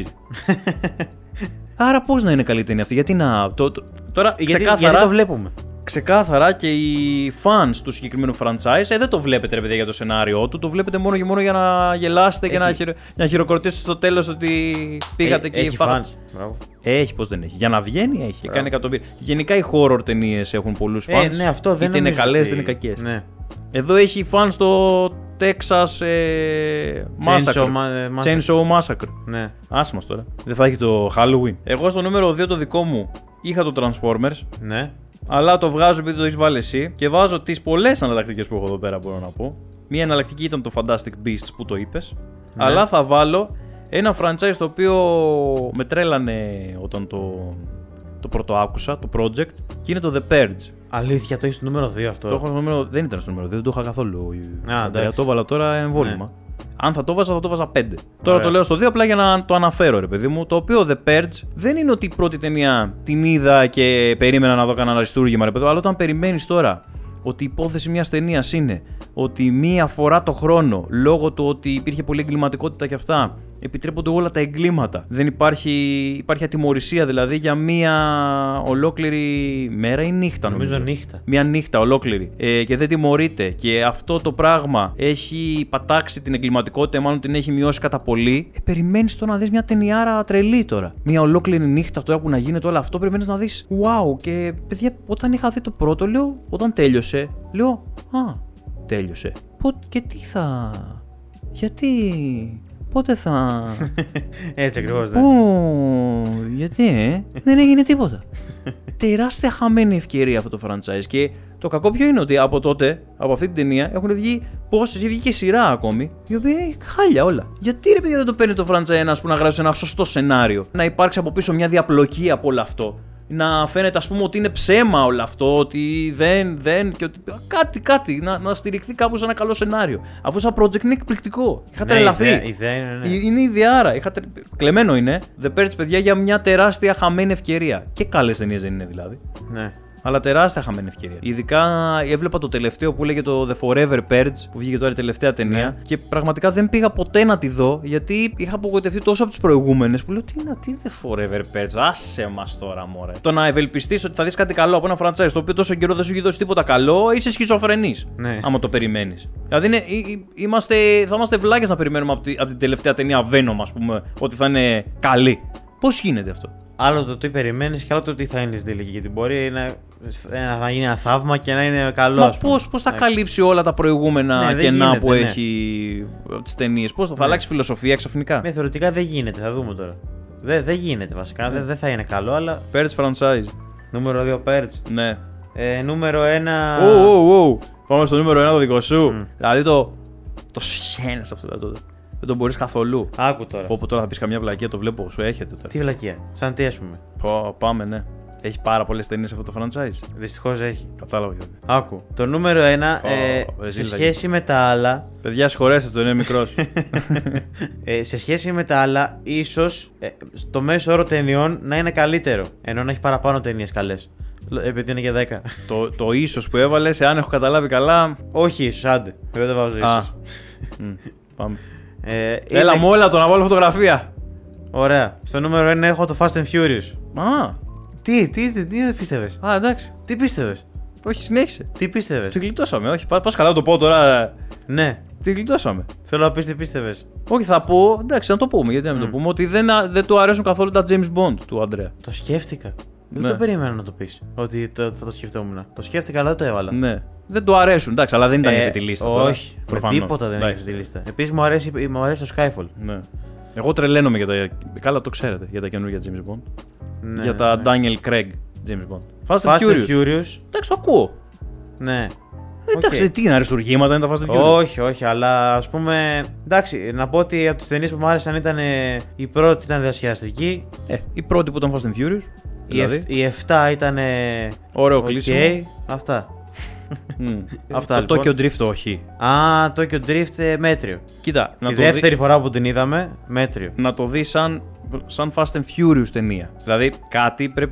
Άρα πώς να είναι καλή ταινία αυτή, γιατί να. Τώρα γιατί το βλέπουμε. Ξεκάθαρα και οι fans του συγκεκριμένου franchise δεν το βλέπετε, ρε παιδιά, για το σενάριό του. Το βλέπετε μόνο και μόνο για να γελάσετε και να χειροκροτήσετε στο τέλος ότι πήγατε και έχει fans. Έχει, πώς δεν έχει. Για να βγαίνει έχει. Κάνει εκατομμύρια. Γενικά οι horror ταινίες έχουν πολλούς fans. Ναι, αυτό δεν είτε είναι καλές είτε είναι κακές. Ναι. Εδώ έχει fans στο Texas Chainsaw Massacre. Ναι. Άσε μας τώρα. Δεν θα έχει το Halloween. Εγώ στο νούμερο 2 το δικό μου είχα το Transformers. Ναι. Αλλά το βγάζω επειδή το έχεις βάλει εσύ και βάζω τις πολλές εναλλακτικές που έχω εδώ πέρα, μπορώ να πω. Μία εναλλακτική ήταν το Fantastic Beasts που το είπες. Ναι. Αλλά θα βάλω ένα franchise το οποίο με τρέλανε όταν το πρώτο άκουσα, το project, και είναι το The Purge. Αλήθεια, το έχεις στο νούμερο 2 αυτό. Το έχω στο νούμερο, δεν ήταν στο νούμερο 2, δεν το είχα καθόλου. Το έβαλα τώρα εμβόλυμα. Ναι. Αν θα το βάζα, θα το βάζα 5. Τώρα το λέω στο 2 απλά για να το αναφέρω, ρε παιδί μου. Το οποίο The Purge δεν είναι ότι η πρώτη ταινία την είδα και περίμενα να δω κανένα αριστούργημα, ρε παιδί μου. Αλλά όταν περιμένεις τώρα ότι η υπόθεση μιας ταινίας είναι ότι μία φορά το χρόνο, λόγω του ότι υπήρχε πολλή εγκληματικότητα και αυτά, επιτρέπονται όλα τα εγκλήματα. Δεν υπάρχει ατιμωρησία δηλαδή για μία ολόκληρη μέρα ή νύχτα, νομίζω νύχτα. Μία νύχτα ολόκληρη. Και δεν τιμωρείται. Και αυτό το πράγμα έχει πατάξει την εγκληματικότητα, μάλλον την έχει μειώσει κατά πολύ. Περιμένεις τώρα να δεις μια ταινιάρα τρελή τώρα. Μία ολόκληρη νύχτα τώρα που να γίνεται όλο αυτό, περιμένεις να δεις. Wow! Και παιδιά, όταν είχα δει το πρώτο, λέω, όταν τέλειωσε, λέω, τέλειωσε. Και τι θα. Γιατί. Πότε θα. Έτσι ακριβώς, ναι. Γιατί, δεν έγινε τίποτα. Τεράστια χαμένη ευκαιρία αυτό το franchise. Και το κακό ποιο είναι ότι από τότε, από αυτή την ταινία, έχουν βγει πόσες, βγει και σειρά ακόμη, η οποία είναι χάλια όλα. Γιατί ρε παιδιά δεν το παίρνει το franchise ένας που να γράψει ένα σωστό σενάριο, να υπάρξει από πίσω μια διαπλοκή από όλο αυτό. Να φαίνεται, ας πούμε, ότι είναι ψέμα όλο αυτό, ότι δεν και ότι κάτι, να στηριχθεί κάπου σε ένα καλό σενάριο. Αφού σαν project είναι εκπληκτικό. Είχατε τρελαθεί. Η ιδέα είναι, ναι. Είναι ιδιάρα. Κλεμμένο είναι. The Purge, παιδιά, για μια τεράστια χαμένη ευκαιρία. Και καλές ταινίες δεν είναι δηλαδή. Ναι. Αλλά τεράστια χαμένη ευκαιρία. Ειδικά έβλεπα το τελευταίο που λέγε το The Forever Purge, που βγήκε τώρα η τελευταία ταινία. Ναι. Και πραγματικά δεν πήγα ποτέ να τη δω, γιατί είχα απογοητευτεί τόσο από τις προηγούμενες που λέω τι The Forever Purge, άσε μας τώρα, μωρέ. Το να ευελπιστείς ότι θα δεις κάτι καλό από ένα franchise το οποίο τόσο καιρό δεν σου έχει δώσει τίποτα καλό, είσαι σχιζοφρενής. Ναι. Άμα το περιμένεις. Δηλαδή θα είμαστε βλάκες να περιμένουμε από την τελευταία ταινία Venom, ας πούμε, ότι θα είναι καλή. Πώς γίνεται αυτό? Άλλο το τι περιμένεις και άλλο το τι θα είναι στη τελική. Γιατί μπορεί να γίνει ένα θαύμα και να είναι καλό. Μα πώς θα καλύψει όλα τα προηγούμενα κενά που έχει από τις ταινίες? Πώς θα αλλάξει φιλοσοφία ξαφνικά? Θεωρητικά δεν γίνεται, θα δούμε τώρα. Δεν γίνεται βασικά, δεν θα είναι καλό, αλλά. Purge franchise. Νούμερο 2 Purge. Ναι. Νούμερο 1. Πάμε στο νούμερο 1 το δικό σου. Δηλαδή το σχένες αυτό τότε. Δεν τον μπορείς καθόλου. Άκου τώρα. Τώρα θα πεις καμιά βλακεία, το βλέπω, σου έχετε τώρα. Τι βλακεία? Σαν τι, ας πούμε? Πάμε, ναι. Έχει πάρα πολλές ταινίες αυτό το franchise. Δυστυχώς έχει. Κατάλαβα γιατί. Άκου. Το νούμερο 1, σε σχέση με τα άλλα. Παιδιά, συγχωρέστε το, είναι μικρός. Σε σχέση με τα άλλα, ίσως στο μέσο όρο ταινιών να είναι καλύτερο. Ενώ να έχει παραπάνω ταινίες καλές. Επειδή είναι για 10. Το ίσως που έβαλες, εάν έχω καταλάβει καλά. Όχι, ίσως, άντε. Εγώ δεν βάζω ίσως. Πάμε. Έλα μου, όλα το να βάλω φωτογραφία. Ωραία. Στο νούμερο 1 έχω το Fast and Furious. Τι πίστευες? Εντάξει. Τι πίστευες? Όχι, συνέχισε. Τι πίστευες? Τη γλιτώσαμε, όχι. Πώς καλά το πω τώρα. Ναι. Τη γλιτώσαμε. Θέλω να πεις τι πίστευες. Όχι, θα πω. Εντάξει, να το πούμε. Γιατί να μην το πούμε. Ότι δεν του αρέσουν καθόλου τα James Bond του Αντρέα. Το σκέφτηκα. Δεν το περίμενα να το πεις. Ότι θα το σκεφτόμουν. Το σκέφτηκα, αλλά δεν το έβαλα. Ναι. Δεν του αρέσουν, εντάξει, αλλά δεν ήταν για τη λίστα. Όχι, τίποτα δεν έχει τη λίστα. Επίσης μου αρέσει το Skyfall. Ναι. Εγώ τρελαίνομαι για τα. Καλά, το ξέρετε για τα καινούργια James Bond. Ναι, για τα Daniel Craig James Bond. Fast and Furious. Εντάξει, το ακούω. Ναι. Εντάξει, τι είναι αριστουργήματα, είναι τα Fast and Furious. Όχι, αλλά ας πούμε. Εντάξει, να πω ότι από τις ταινίες που μου άρεσαν ήταν. Η πρώτη ήταν διασκεδαστική. Η πρώτη που ήταν Fast and Furious. Δηλαδή. Η 7 ήταν. Ωραίο κλείσιμο. Αυτά. Αυτά, το Tokyo Drift όχι. Tokyo Drift μέτριο. Κοίτα, τη δεύτερη φορά που την είδαμε, μέτριο. Να το δει σαν Fast and Furious ταινία. Δηλαδή κάτι πρέπει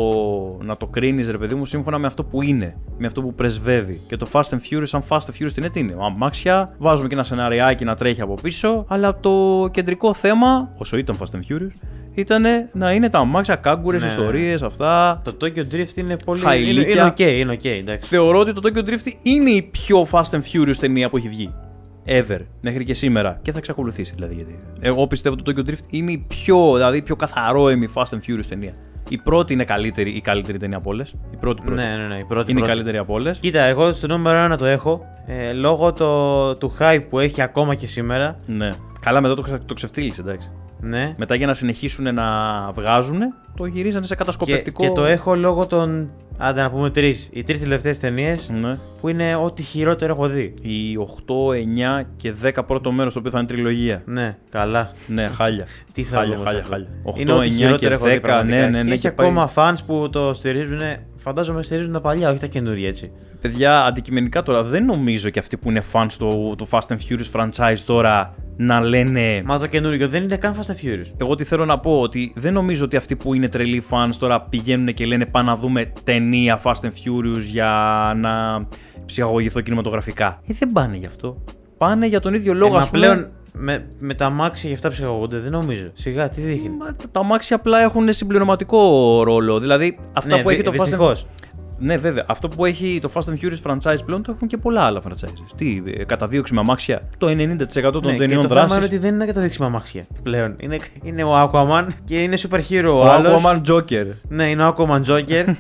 να το κρίνεις, ρε παιδί μου, σύμφωνα με αυτό που είναι, με αυτό που πρεσβεύει. Και το Fast and Furious, σαν Fast and Furious ταινία τι είναι? Αμάξια, βάζουμε και ένα σεναριάκι να τρέχει από πίσω, αλλά το κεντρικό θέμα, όσο ήταν Fast and Furious, ήταν να είναι τα αμάξια, κάγκουρες, ιστορίες, αυτά. Το Tokyo Drift είναι πολύ. Είναι ok, εντάξει. Θεωρώ ότι το Tokyo Drift είναι η πιο Fast and Furious ταινία που έχει βγει. Ever, μέχρι και σήμερα. Και θα εξακολουθήσει δηλαδή. Γιατί εγώ πιστεύω ότι το Tokyo Drift είναι η πιο καθαρόαιμη Fast and Furious ταινία. Η πρώτη είναι η καλύτερη ταινία από όλες. Η πρώτη. Ναι, η πρώτη είναι η καλύτερη από όλες. Κοίτα, εγώ στο νούμερο 1 το έχω. Λόγω του hype που έχει ακόμα και σήμερα. Ναι. Καλά, μετά το ξεφτύλισε, εντάξει. Ναι. Μετά για να συνεχίσουν να βγάζουν, το γυρίζανε σε κατασκοπευτικό. Και το έχω λόγω των. Άντε να πούμε οι τρεις τελευταίες ταινίες, ναι, που είναι ό,τι χειρότερο έχω δει. Οι 8, 9 και 10 πρώτο μέρος, το οποίο θα είναι τριλογία. Ναι, καλά. Ναι, χάλια. Τι θα δούμε? Χάλια. 8, 9 και 10, ναι. Και έχει ακόμα fans που το στηρίζουν. Φαντάζομαι στηρίζουν τα παλιά, όχι τα καινούργια, έτσι. Παιδιά, αντικειμενικά τώρα, δεν νομίζω και αυτοί που είναι fans του Fast and Furious franchise τώρα να λένε. Μα το καινούργιο δεν είναι καν Fast and Furious. Εγώ τι θέλω να πω, ότι δεν νομίζω ότι αυτοί που είναι τρελοί fans τώρα πηγαίνουν και λένε πάμε να δούμε ταινία Fast and Furious για να ψυχαγωγηθώ κινηματογραφικά. Δεν πάνε γι' αυτό. Πάνε για τον ίδιο λόγο, ας πούμε. Πλέον με τα αμάξια γι' αυτά ψυχαγωγούνται, δεν νομίζω. Σιγά, τι δείχνει. Τα αμάξια απλά έχουν συμπληρωματικό ρόλο. Δηλαδή αυτά που έχει το Fast and Furious. Ναι, βέβαια. Αυτό που έχει το Fast and Furious franchise πλέον το έχουν και πολλά άλλα franchises. Τι, καταδίωξη με αμάξια. Το 90% των ταινιών δράσης. Το θέμα είναι ότι δεν είναι καταδίωξη με αμάξια πλέον. Είναι ο Aquaman και είναι super hero ο άλλος. Aquaman Joker. Ναι, είναι ο Aquaman Joker.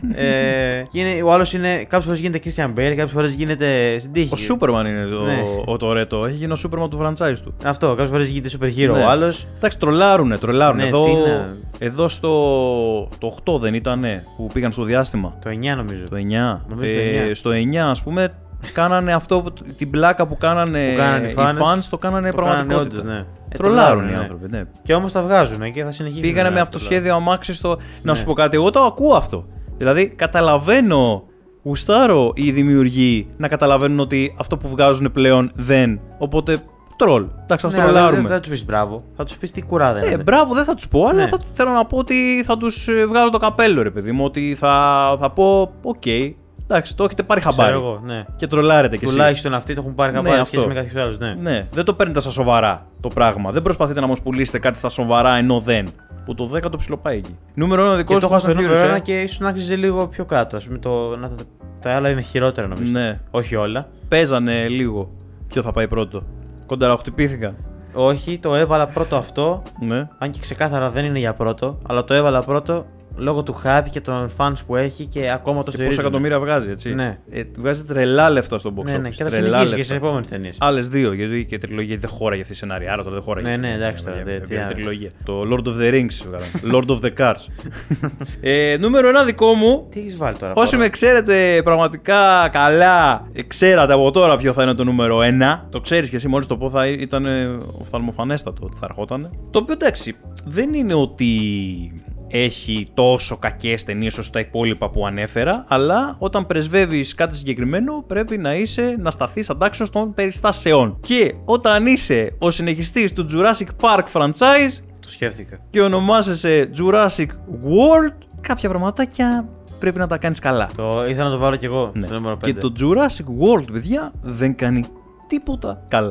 Και ο άλλος είναι. Κάποιες φορές γίνεται Christian Bale, κάποιες φορές γίνεται στην τύχη. Ο Superman είναι ο Toretto. Έχει γίνει ο Superman του franchise του. Αυτό. Κάποιες φορές γίνεται super hero ο άλλος. Εντάξει, τρολάρουνε. Ναι, εδώ το 8 δεν ήταν που πήγαν στο διάστημα. Το 9 νομίζω. Το 9. Στο 9, ας πούμε, κάνανε αυτό, την πλάκα που κάνανε οι fans, το κάνανε πραγματικότητα. Ναι. Τρολάρουν οι άνθρωποι. Ναι. Και όμως τα βγάζουν και θα συνεχίσουν. Πήγανε με αυτοσχέδιο αμάξι στο. Να σου πω κάτι, εγώ το ακούω αυτό. Δηλαδή, καταλαβαίνω, γουστάρω οι δημιουργοί να καταλαβαίνουν ότι αυτό που βγάζουν πλέον δεν. Οπότε. Τρολ. Εντάξει, ας τρολάρουμε. Δεν θα τους πεις μπράβο. Θα τους πεις τι κουράδα είναι. Μπράβο, δεν θα τους πω, αλλά θέλω να πω ότι θα τους βγάλω το καπέλο, ρε παιδί μου. Ότι θα πω, οκ. Εντάξει, το έχετε πάρει χαμπάρι. Εγώ, ναι. Και τρολάρετε κι εσείς. Τουλάχιστον αυτοί το έχουν πάρει χαμπάρι σχέση με κάποιους άλλους. Ναι, δεν το παίρνετε στα σοβαρά το πράγμα. Δεν προσπαθείτε να μας πουλήσετε κάτι στα σοβαρά ενώ δεν. Που το 10 το ψιλοπάει εκεί. Νούμερο 1 δικό σου. Το έχω στο νούμερο 1 και ίσως να άξιζε λίγο πιο κάτω. Ας πούμε, τα άλλα είναι χειρότερα νομίζω. Ναι. Όχι όλα. Παίζανε λίγο. Ποιο θα πάει πρώτο. Κονταραχτυπήθηκαν. Όχι, το έβαλα πρώτο αυτό. Ναι. Αν και ξεκάθαρα δεν είναι για πρώτο, αλλά το έβαλα πρώτο λόγω του hype και των fans που έχει και ακόμα το στηρίζουν. Πόσα εκατομμύρια βγάζει, έτσι. Ναι. Βγάζει τρελά λεφτά στο box office. Ναι, και θα συνεχίσει και στις επόμενες ταινίες. Άλλες δύο, γιατί και τριλογία δεν χώραγε αυτή η σενάρια. Άρα τώρα δεν χώραγε. Ναι, εντάξει τώρα. Τριλογία. Το Lord of the Rings, Lord of the Cars. Νούμερο 1 δικό μου. Τι έχεις βάλει τώρα? Όσοι με ξέρετε πραγματικά καλά, ξέρατε από τώρα ποιο θα είναι το νούμερο 1. Το ξέρεις και εσύ, μόλις το πω θα ήταν οφθαλμοφανέστατο ότι θα ερχόταν. Το οποίο εντάξει, δεν είναι ότι έχει τόσο κακές ταινίες όσο τα υπόλοιπα που ανέφερα, αλλά όταν πρεσβεύεις κάτι συγκεκριμένο πρέπει να σταθείς αντάξιος των περιστάσεων. Και όταν είσαι ο συνεχιστής του Jurassic Park franchise, το σκέφτηκα, και ονομάζεσαι Jurassic World, κάποια πραγματάκια πρέπει να τα κάνεις καλά. Ήθελα να το βάλω κι εγώ, ναι. Στο νούμερο 5. Και το Jurassic World, παιδιά, δεν κάνει τίποτα καλά.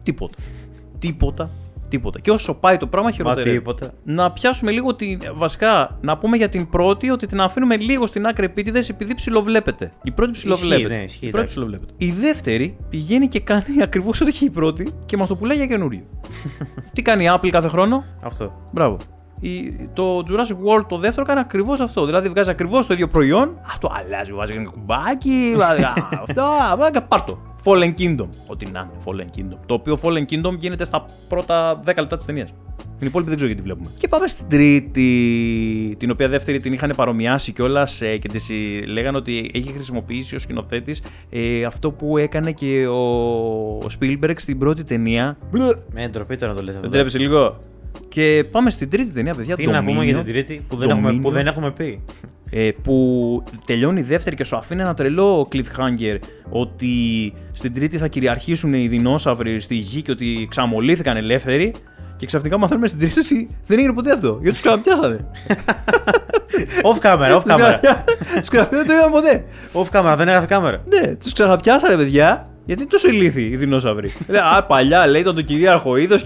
Τίποτα. Και όσο πάει το πράγμα χειροτερεύει. Να πιάσουμε λίγο βασικά, να πούμε για την πρώτη ότι την αφήνουμε λίγο στην άκρη επίτηδες επειδή ψιλοβλέπεται. Η πρώτη ψιλοβλέπεται. Η δεύτερη πηγαίνει και κάνει ακριβώς ό,τι είχε η πρώτη και μας το πουλάει για καινούριο. Τι κάνει η Apple κάθε χρόνο? Αυτό. Μπράβο. Το Jurassic World το δεύτερο κάνει ακριβώς αυτό. Δηλαδή βγάζει ακριβώς το ίδιο προϊόν. Το αλλάζει, βάζει ένα κουμπάκι. Αυτό. Πάρ' το. Fallen Kingdom. Ό,τι να είναι, Fallen Kingdom. Το οποίο Fallen Kingdom γίνεται στα πρώτα 10 λεπτά της ταινίας. Την υπόλοιπη δεν ξέρω γιατί βλέπουμε. Και πάμε στην τρίτη. Την οποία δεύτερη την είχαν παρομοιάσει κιόλας και της λέγανε ότι έχει χρησιμοποιήσει ο σκηνοθέτης αυτό που έκανε και ο Spielberg στην πρώτη ταινία. Με ντροπή τώρα να το λες αυτό. Δεν τρέπεσαι λίγο. Και πάμε στην τρίτη ταινία, παιδιά. Τι να πούμε για την τρίτη που δεν έχουμε πει. Που τελειώνει η δεύτερη και σου αφήνει ένα τρελό cliffhanger ότι στην τρίτη θα κυριαρχήσουν οι δεινόσαυροι στη γη και ότι ξαμολύθηκαν ελεύθεροι. Και ξαφνικά μαθαίνουμε στην τρίτη ότι δεν έγινε ποτέ αυτό. Γιατί τους ξαναπιάσανε. Off camera. Δεν το είδαμε ποτέ. Off camera, δεν έγραφε κάμερα. Ναι, τους ξαναπιάσανε, παιδιά. Γιατί είναι τόσο ηλίθιοι οι δεινόσαυροι. Παλιά λέει ήταν το κυρίαρχο είδος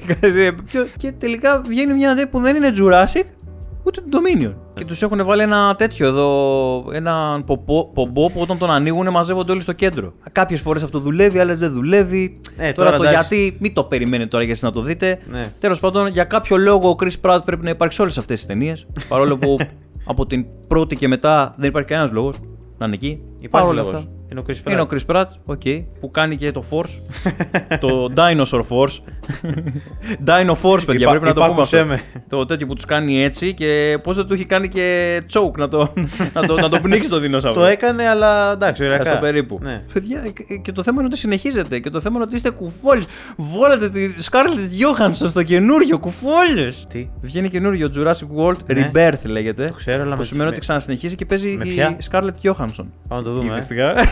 και τελικά βγαίνει μια ταινία που δεν είναι Jurassic ούτε Dominion. Και τους έχουν βάλει ένα τέτοιο εδώ, έναν πομπό που όταν τον ανοίγουν μαζεύονται όλοι στο κέντρο. Κάποιες φορές αυτό δουλεύει, άλλες δεν δουλεύει. Τώρα το γιατί, μην το περιμένετε τώρα για εσείς να το δείτε. Ναι. Τέλος πάντων, για κάποιο λόγο ο Chris Pratt πρέπει να υπάρξει σε όλες αυτές τις ταινίες. Παρόλο που από την πρώτη και μετά δεν υπάρχει κανένας λόγος να είναι εκεί. Υπάρχει λόγος. Είναι ο Chris Pratt, που κάνει και το Force. Το Dinosaur Force. Dino Force, παιδιά, πρέπει να το πούμε αυτό. Το τέτοιο που τους κάνει έτσι και πώς δεν του έχει κάνει και choke να το πνίξει το δεινόσαυρο. Το έκανε, αλλά εντάξει, στο περίπου. Παιδιά, και το θέμα είναι ότι συνεχίζεται. Και το θέμα είναι ότι είστε κουφόλες. Βάλετε τη Scarlett Johansson στο καινούριο, κουφόλες. Τι? Βγαίνει καινούριο Jurassic World Rebirth λέγεται. Το ξέρω, αλλά που σημαίνει ότι ξανασυνεχίζει και παίζει η Scarlett Johansson. Πάμε να το δούμε.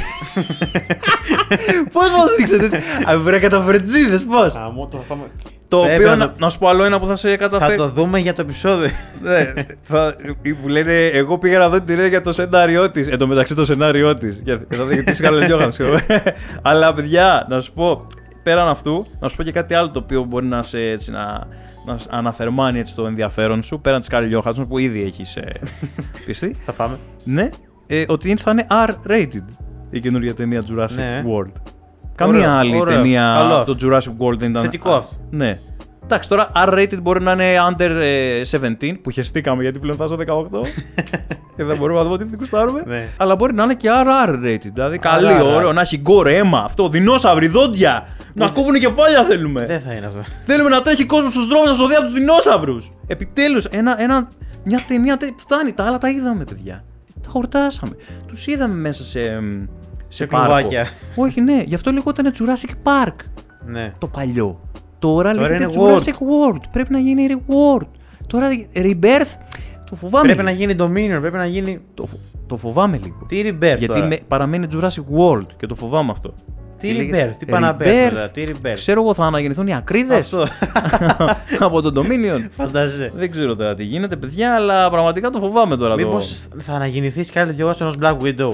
Πώς μας δείξετε έτσι? Βρε καταφρετζίδες, πώς? Το οποίο να σου πω άλλο ένα που θα σε καταφέρει. Θα το δούμε για το επεισόδιο. Που λένε, εγώ πήγα να δω την ταινία για το σενάριό της. Εν τω μεταξύ το σενάριό της. Εδώ δεν γιατί Scarlett Johansson. Αλλά παιδιά, να σου πω, πέραν αυτού, να σου πω και κάτι άλλο το οποίο μπορεί να αναθερμάνει το ενδιαφέρον σου. Πέραν της Scarlett Johansson που ήδη έχεις πιστεί. Θα πάμε. Ναι, ότι θα είναι R-rated η καινούργια ταινία Jurassic World. Καμία άλλη ταινία το Jurassic World δεν ήταν. Θετικό αυτό. Ναι. Εντάξει, τώρα R-rated μπορεί να είναι under 17 που χεστήκαμε γιατί πλέον θα είσαι 18. Και δεν μπορούμε να δούμε τι κουστάρουμε. Αλλά μπορεί να είναι και R-rated. Δηλαδή καλή, ωραίο, να έχει gore, αίμα, αυτό, δεινόσαυροι, δόντια. Να κόβουν κεφάλια θέλουμε. Δεν θα είναι αυτό. Θέλουμε να τρέχει κόσμο στους δρόμους να σωθεί από τους δεινόσαυρους. Επιτέλους, μια ταινία φτάνει. Τα άλλα τα είδαμε, παιδιά. Τα χορτάσαμε. Τους είδαμε μέσα σε κλουβάκια. Όχι, ναι, γι' αυτό λεγόταν Jurassic Park. Ναι. Το παλιό. Τώρα λέγεται Jurassic World. Πρέπει να γίνει Reward. Τώρα Rebirth. Το φοβάμαι. Πρέπει να γίνει Dominion. Πρέπει να γίνει. Το φοβάμαι λίγο. Τι Rebirth? Γιατί παραμένει Jurassic World και το φοβάμαι αυτό. Τι Rebirth, τι πάνε να πέφτουν. Τι Rebirth. Ξέρω εγώ, θα αναγεννηθούν οι ακρίδες. Αυτό. Από τον Dominion. Φαντάζεσαι. Δεν ξέρω τώρα τι γίνεται, παιδιά, αλλά πραγματικά το φοβάμαι τώρα. Μήπως θα αναγεννηθεί Scarlett Johansson ως Black Widow?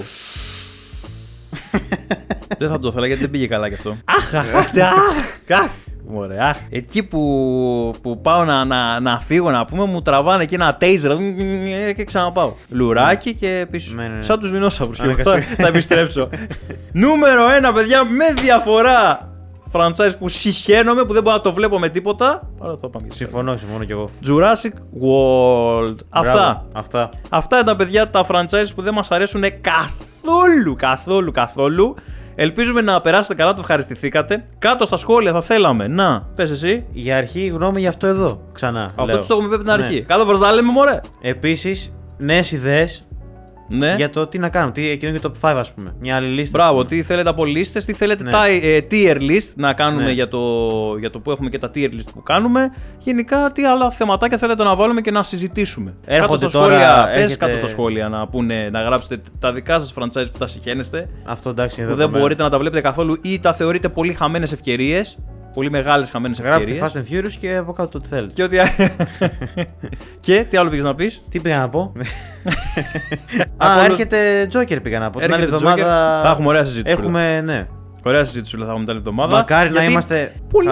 Δεν θα το ήθελα γιατί δεν πήγε καλά κι αυτό. Ωραία. Εκεί που πάω να φύγω, να πούμε, μου τραβάνε εκεί ένα taser και ξαναπάω. Λουράκι και πίσω. Σαν τους δεινόσαυρους. Θα επιστρέψω. Νούμερο 1, παιδιά, με διαφορά. Franchise που συχαίνομαι, που δεν μπορώ να το βλέπω με τίποτα. Συμφωνώ κι εγώ. Jurassic World. Αυτά είναι τα παιδιά τα franchise που δεν μας αρέσουν καθόλου. Ελπίζουμε να περάσετε καλά, το ευχαριστηθήκατε. Κάτω στα σχόλια θα θέλαμε να πες εσύ. Για αρχή γνώμη για αυτό εδώ. Ξανά. Αυτό το έχουμε πει από την αρχή. Κάθε φορά τα λέμε, μωρέ. Επίσης, νέες ιδέες. Ναι. Για το τι να κάνουμε, εκείνο και το top 5, ας πούμε. Μια άλλη λίστα. Μπράβο, τι θέλετε από λίστες, τι θέλετε tier list να κάνουμε για το που έχουμε και τα tier list που κάνουμε. Γενικά, τι άλλα θεματάκια θέλετε να βάλουμε και να συζητήσουμε. Έρχονται κάτω στα σχόλια να γράψετε τα δικά σας franchise που τα συχαίνεστε. Αυτό εντάξει, που δεν μπορείτε να τα βλέπετε καθόλου ή τα θεωρείτε πολύ χαμένες ευκαιρίες. Πολύ μεγάλες χαμένες ευκαιρίες. Γράψτε Fast and Furious και από κάτω ό,τι θέλετε. Και τι άλλο πήγες να πεις? Τι πήγα να πω? Έρχεται Joker πήγα να πω. Την άλλη εβδομάδα θα έχουμε ωραία συζήτηση. Ναι. Ωραία συζήτηση θα έχουμε την άλλη εβδομάδα. Μακάρι να είμαστε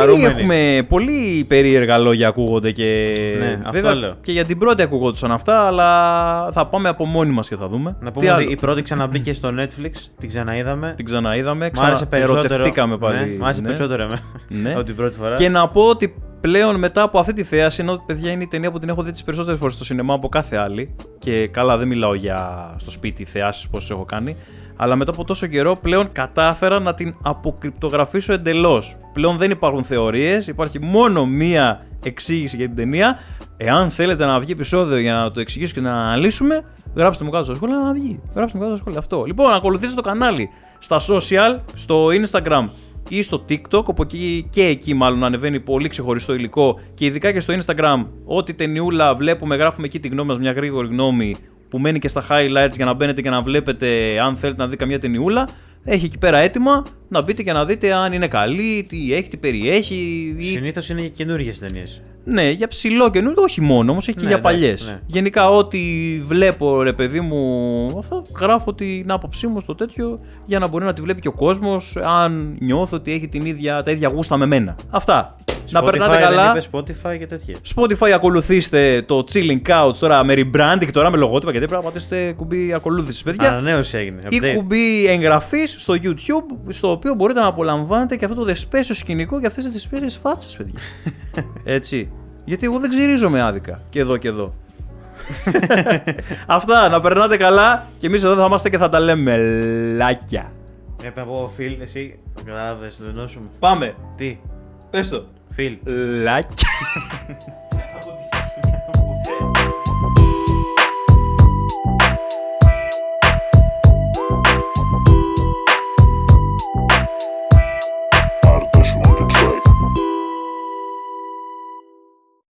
πολύ περίεργα λόγια ακούγονται και. Ναι, αυτό λέω. Και για την πρώτη ακούγονταν αυτά, αλλά θα πάμε από μόνοι μας και θα δούμε. Να πούμε ότι η πρώτη ξαναμπήκε στο Netflix, την ξαναείδαμε. Μ' άρεσε περισσότερο. Ερωτευτήκαμε πάλι. Ναι, μ' άρεσε περισσότερο από την πρώτη φορά. Και να πω ότι πλέον μετά από αυτή τη θέαση, ενώ παιδιά είναι η ταινία που την έχω δει τις περισσότερες φορές στο σινεμά από κάθε άλλη. Και καλά, δεν μιλάω για στο σπίτι θεάσεις πόσες έχω κάνει. Αλλά μετά από τόσο καιρό πλέον κατάφερα να την αποκρυπτογραφήσω εντελώς. Πλέον δεν υπάρχουν θεωρίες, υπάρχει μόνο μία εξήγηση για την ταινία. Εάν θέλετε να βγει επεισόδιο για να το εξηγήσω και να αναλύσουμε, γράψτε μου κάτω στα σχόλια να βγει. Γράψτε μου κάτω στα σχόλια αυτό. Λοιπόν, ακολουθήστε το κανάλι στα social, στο Instagram ή στο TikTok, όπου και εκεί μάλλον ανεβαίνει πολύ ξεχωριστό υλικό και ειδικά και στο Instagram, ό,τι ταινιούλα βλέπουμε, γράφουμε εκεί τη γνώμη μας, μια γρήγορη γνώμη που μένει και στα highlights για να μπαίνετε και να βλέπετε αν θέλετε να δείτε καμιά ταινιούλα. Έχει εκεί πέρα έτοιμα να μπείτε και να δείτε αν είναι καλή, τι έχει, τι περιέχει. Συνήθως είναι για καινούργιες ταινίες. Ναι, για ψηλό καινούργιο, όχι μόνο, όμως έχει και για παλιές. Ναι. Γενικά, ό,τι βλέπω, ρε παιδί μου, αυτό γράφω την άποψή μου στο τέτοιο για να μπορεί να τη βλέπει και ο κόσμος, αν νιώθω ότι έχει τα ίδια γούστα με μένα. Αυτά. Spotify, να περνάτε καλά. Spotify και τέτοια. Spotify ακολουθήστε το Chilling Couch τώρα με rebranding, τώρα με λογότυπα γιατί πρέπει να πατήσετε κουμπί ακολούθησης, παιδιά. Ανανέωση έγινε. Ή κουμπί εγγραφής στο YouTube, στο οποίο μπορείτε να απολαμβάνετε και αυτό το δεσπέσιο σκηνικό και αυτές τις δεσπέσιες φάτσες, παιδιά. Έτσι. Γιατί εγώ δεν ξυρίζομαι άδικα και εδώ και εδώ. Αυτά, να περνάτε καλά και εμείς εδώ θα είμαστε και θα τα λέμε λάκια. Πρέπει να πω Φιλ, εσύ κατάλαβες το ενό σου. Πάμε. Τι? Πες το. Φιλ. Λάκια.